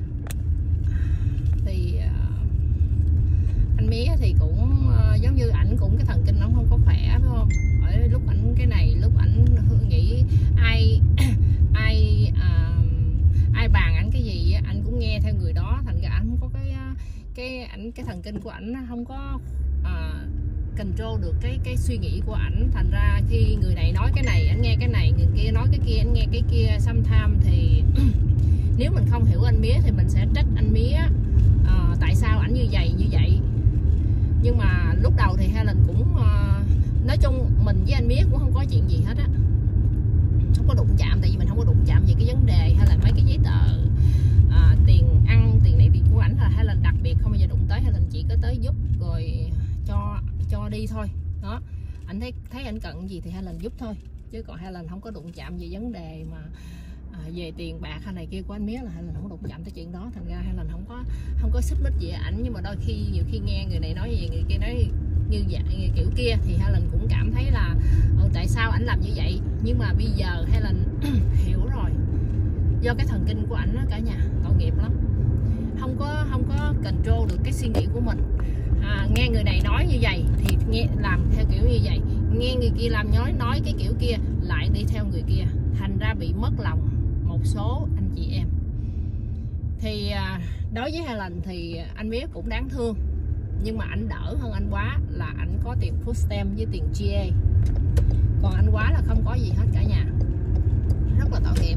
thì uh, anh Mía thì cũng uh, giống như ảnh cũng cái thần kinh nó không có khỏe đúng không, ở lúc ảnh cái này lúc ảnh nghĩ ai ai uh, ai bàn ảnh cái gì ảnh cũng nghe theo người đó, thành ra ảnh không có cái cái ảnh cái thần kinh của ảnh không có uh, control được cái cái suy nghĩ của ảnh, thành ra khi người này nói cái này ảnh nghe cái này, người kia nói cái kia ảnh nghe cái kia. Sometimes thì nếu mình không hiểu anh Mía thì mình sẽ trách anh Mía uh, tại sao ảnh như vậy như vậy. Nhưng mà lúc đầu thì Helen cũng uh, nói chung mình với anh Mía cũng không có chuyện gì hết á, không có đụng chạm, tại vì mình không có đụng chạm về cái vấn đề hay là mấy cái giấy tờ uh, tiền ăn tiền này tiền của ảnh là Helen đặc biệt không bao giờ đụng tới. Helen chỉ có tới giúp rồi cho cho đi thôi đó, anh thấy thấy anh cần gì thì Helen giúp thôi, chứ còn Helen không có đụng chạm về vấn đề mà à, về tiền bạc hay này kia của anh Mía là Helen không có đụng chạm tới chuyện đó, thành ra Helen không có không có xích mích về ảnh. Nhưng mà đôi khi nhiều khi nghe người này nói gì người kia nói như vậy kiểu kia thì Helen cũng cảm thấy là ừ, tại sao ảnh làm như vậy. Nhưng mà bây giờ Helen hiểu rồi, do cái thần kinh của ảnh đó cả nhà, tội nghiệp lắm, không có không có control được cái suy nghĩ của mình. À, nghe người này nói như vậy thì nghe làm theo kiểu như vậy, nghe người kia làm nói nói cái kiểu kia lại đi theo người kia, thành ra bị mất lòng một số anh chị em. Thì à, đối với Helen thì anh Mía cũng đáng thương, nhưng mà anh đỡ hơn anh Quá là anh có tiền food stamp với tiền giê a, còn anh Quá là không có gì hết cả nhà, rất là tội nghiệp.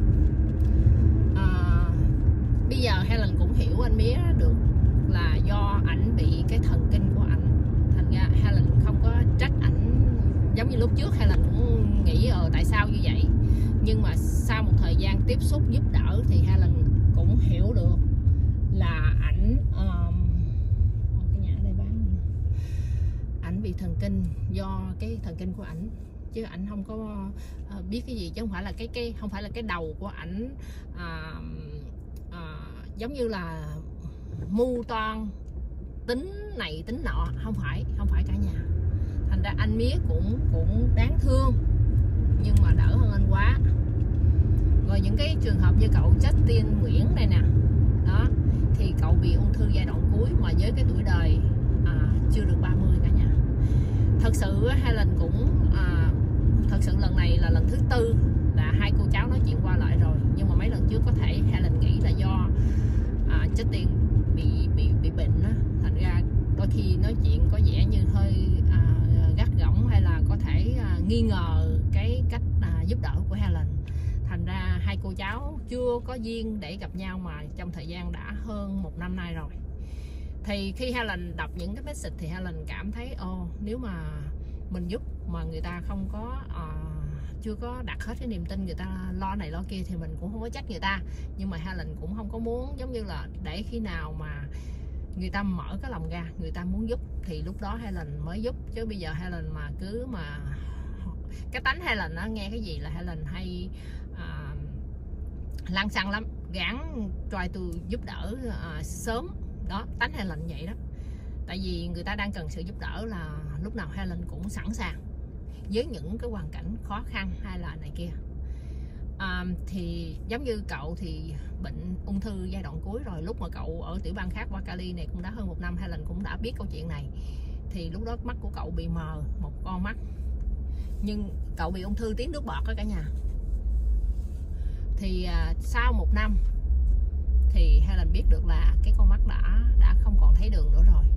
À, bây giờ Helen cũng hiểu anh Mía được là do ảnh bị cái thần kinh của ảnh, thành ra Helen không có trách ảnh giống như lúc trước. Helen cũng nghĩ ờ tại sao như vậy, nhưng mà sau một thời gian tiếp xúc giúp đỡ thì Helen cũng hiểu được là ảnh um, cái nhà ở đây bán ảnh bị thần kinh do cái thần kinh của ảnh, chứ ảnh không có uh, biết cái gì, chứ không phải là cái cái không phải là cái đầu của ảnh uh, uh, giống như là mưu toan tính này tính nọ, không phải không phải cả nhà. Thành ra anh Mía cũng cũng đáng thương, nhưng mà đỡ hơn anh Quá. Rồi những cái trường hợp như cậu Justin Nguyễn này nè đó, thì cậu bị ung thư giai đoạn cuối mà với cái tuổi đời à, chưa được ba mươi cả nhà. Thật sự Helen cũng à, thật sự lần này là lần thứ tư là hai cô cháu nói chuyện qua lại rồi, nhưng mà mấy lần trước có thể Helen nghĩ là do à, Justin bị bị bị bệnh á, thành ra đôi khi nói chuyện có vẻ như hơi à, gắt gỏng hay là có thể à, nghi ngờ cái cách à, giúp đỡ của Helen, thành ra hai cô cháu chưa có duyên để gặp nhau mà trong thời gian đã hơn một năm nay rồi. Thì khi Helen đọc những cái message thì Helen cảm thấy ồ, nếu mà mình giúp mà người ta không có uh, chưa có đặt hết cái niềm tin, người ta lo này lo kia thì mình cũng không có trách người ta. Nhưng mà Helen cũng không có muốn giống như là để khi nào mà người ta mở cái lòng ra, người ta muốn giúp thì lúc đó Helen mới giúp. Chứ bây giờ Helen mà cứ mà cái tánh Helen nó nghe cái gì là Helen hay uh, lăng xăng lắm, gắng try to giúp đỡ uh, sớm đó, tánh Helen vậy đó. Tại vì người ta đang cần sự giúp đỡ là lúc nào Helen cũng sẵn sàng với những cái hoàn cảnh khó khăn hay là này kia. À, thì giống như cậu thì bệnh ung thư giai đoạn cuối rồi, lúc mà cậu ở tiểu bang khác qua Cali này cũng đã hơn một năm, Helen cũng đã biết câu chuyện này. Thì lúc đó mắt của cậu bị mờ một con mắt, nhưng cậu bị ung thư tuyến nước bọt đó cả nhà. Thì à, sau một năm thì Helen biết được là cái con mắt đã đã không còn thấy đường nữa rồi.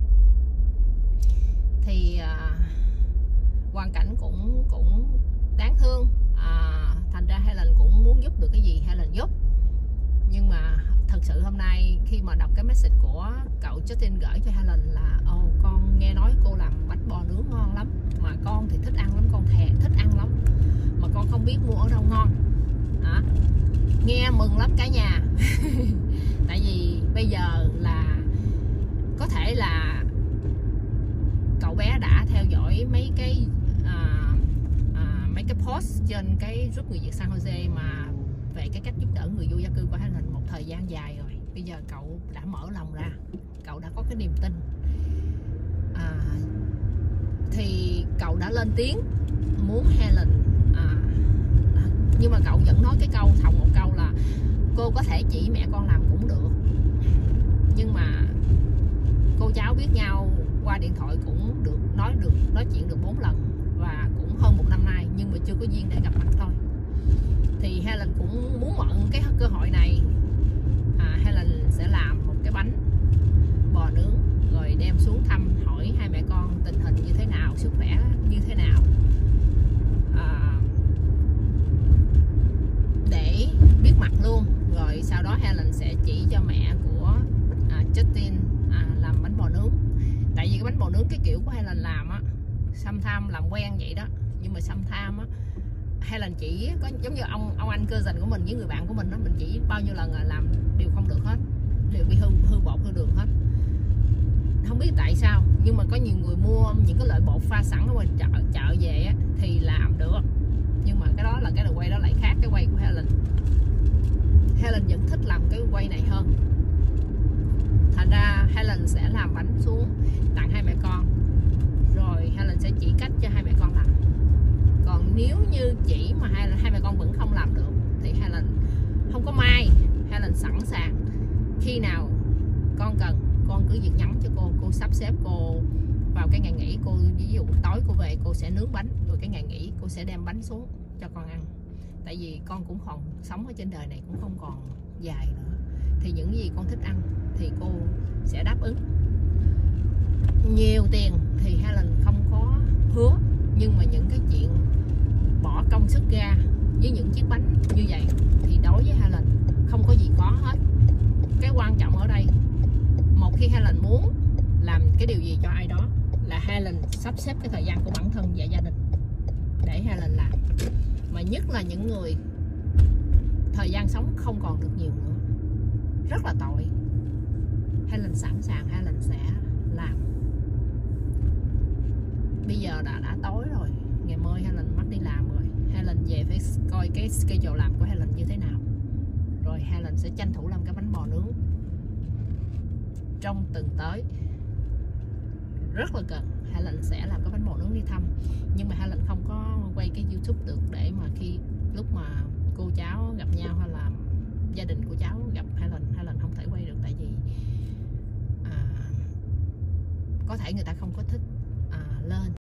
Thì à, hoàn cảnh cũng cũng đáng thương, à, thành ra Helen cũng muốn giúp được cái gì Helen giúp. Nhưng mà thật sự hôm nay khi mà đọc cái message của cậu Justin gửi cho Helen là ồ, oh, con nghe nói cô làm bánh bò nướng ngon lắm, mà con thì thích ăn lắm, con thèm thích ăn lắm, mà con không biết mua ở đâu ngon. À, nghe mừng lắm cả nhà. Tại vì bây giờ là có thể là cậu bé đã theo dõi mấy cái à, à, mấy cái post trên cái group người Việt San Jose mà về cái cách giúp đỡ người vô gia cư của Helen một thời gian dài rồi. Bây giờ cậu đã mở lòng ra, cậu đã có cái niềm tin. À, thì cậu đã lên tiếng muốn Helen à, nhưng mà cậu vẫn nói cái câu thòng một câu là cô có thể chỉ mẹ con làm cũng được, nhưng mà cô cháu biết nhau qua điện thoại cũng được, nói được nói chuyện được bốn lần và cũng hơn một năm nay, nhưng mà chưa có duyên để gặp mặt thôi. Thì Helen cũng muốn mượn cái cơ hội này, à, Helen sẽ làm một cái bánh bò nướng rồi đem xuống thăm hỏi hai mẹ con tình hình như thế nào, sức khỏe như thế nào, à, để biết mặt luôn. Rồi sau đó Helen sẽ chỉ cho mẹ của à, Justin à, làm bánh bò nướng. Tại vì cái bánh bò nướng cái kiểu của Helen làm á, sometimes làm quen vậy đó, nhưng mà sometimes á Helen chỉ có giống như ông ông anh cousin của mình với người bạn của mình đó, mình chỉ bao nhiêu lần là làm đều không được hết, đều bị hư hư bột hư đường hết. Không biết tại sao, nhưng mà có nhiều người mua những cái loại bột pha sẵn ở ngoài chợ, chợ về á, thì làm được, nhưng mà cái đó là cái đồ quay đó lại khác cái quay của Helen. Helen vẫn thích làm cái quay này hơn. Thành ra Helen sẽ làm bánh xuống tặng hai mẹ con, rồi Helen sẽ chỉ cách cho hai mẹ con làm. Còn nếu như chỉ mà hai, hai mẹ con vẫn không làm được thì Helen không có mai, Helen sẵn sàng khi nào con cần con cứ việc nhắn cho cô, cô sắp xếp cô vào cái ngày nghỉ, cô ví dụ tối cô về cô sẽ nướng bánh, rồi cái ngày nghỉ cô sẽ đem bánh xuống cho con ăn. Tại vì con cũng còn sống ở trên đời này cũng không còn dài nữa, thì những gì con thích ăn thì cô sẽ đáp ứng. Nhiều tiền thì Helen không có hứa, nhưng mà những cái chuyện bỏ công sức ra với những chiếc bánh như vậy thì đối với Helen không có gì khó hết. Cái quan trọng ở đây, một khi Helen muốn làm cái điều gì cho ai đó là Helen sắp xếp cái thời gian của bản thân và gia đình để Helen làm. Mà nhất là những người thời gian sống không còn được nhiều nữa, rất là tội, Helen sẵn sàng Helen sẽ làm. Bây giờ đã đã tối rồi, ngày mai Helen mất đi làm rồi, Helen về phải coi cái schedule làm của Helen như thế nào, rồi Helen sẽ tranh thủ làm cái bánh bò nướng trong tuần tới. Rất là cần Helen sẽ làm cái bánh bò nướng đi thăm, nhưng mà Helen không có quay cái YouTube được, để mà khi lúc mà cô cháu gặp nhau hay là gia đình của cháu gặp Helen, Helen không thể quay được. Tại vì à, có thể người ta không có thích à, lên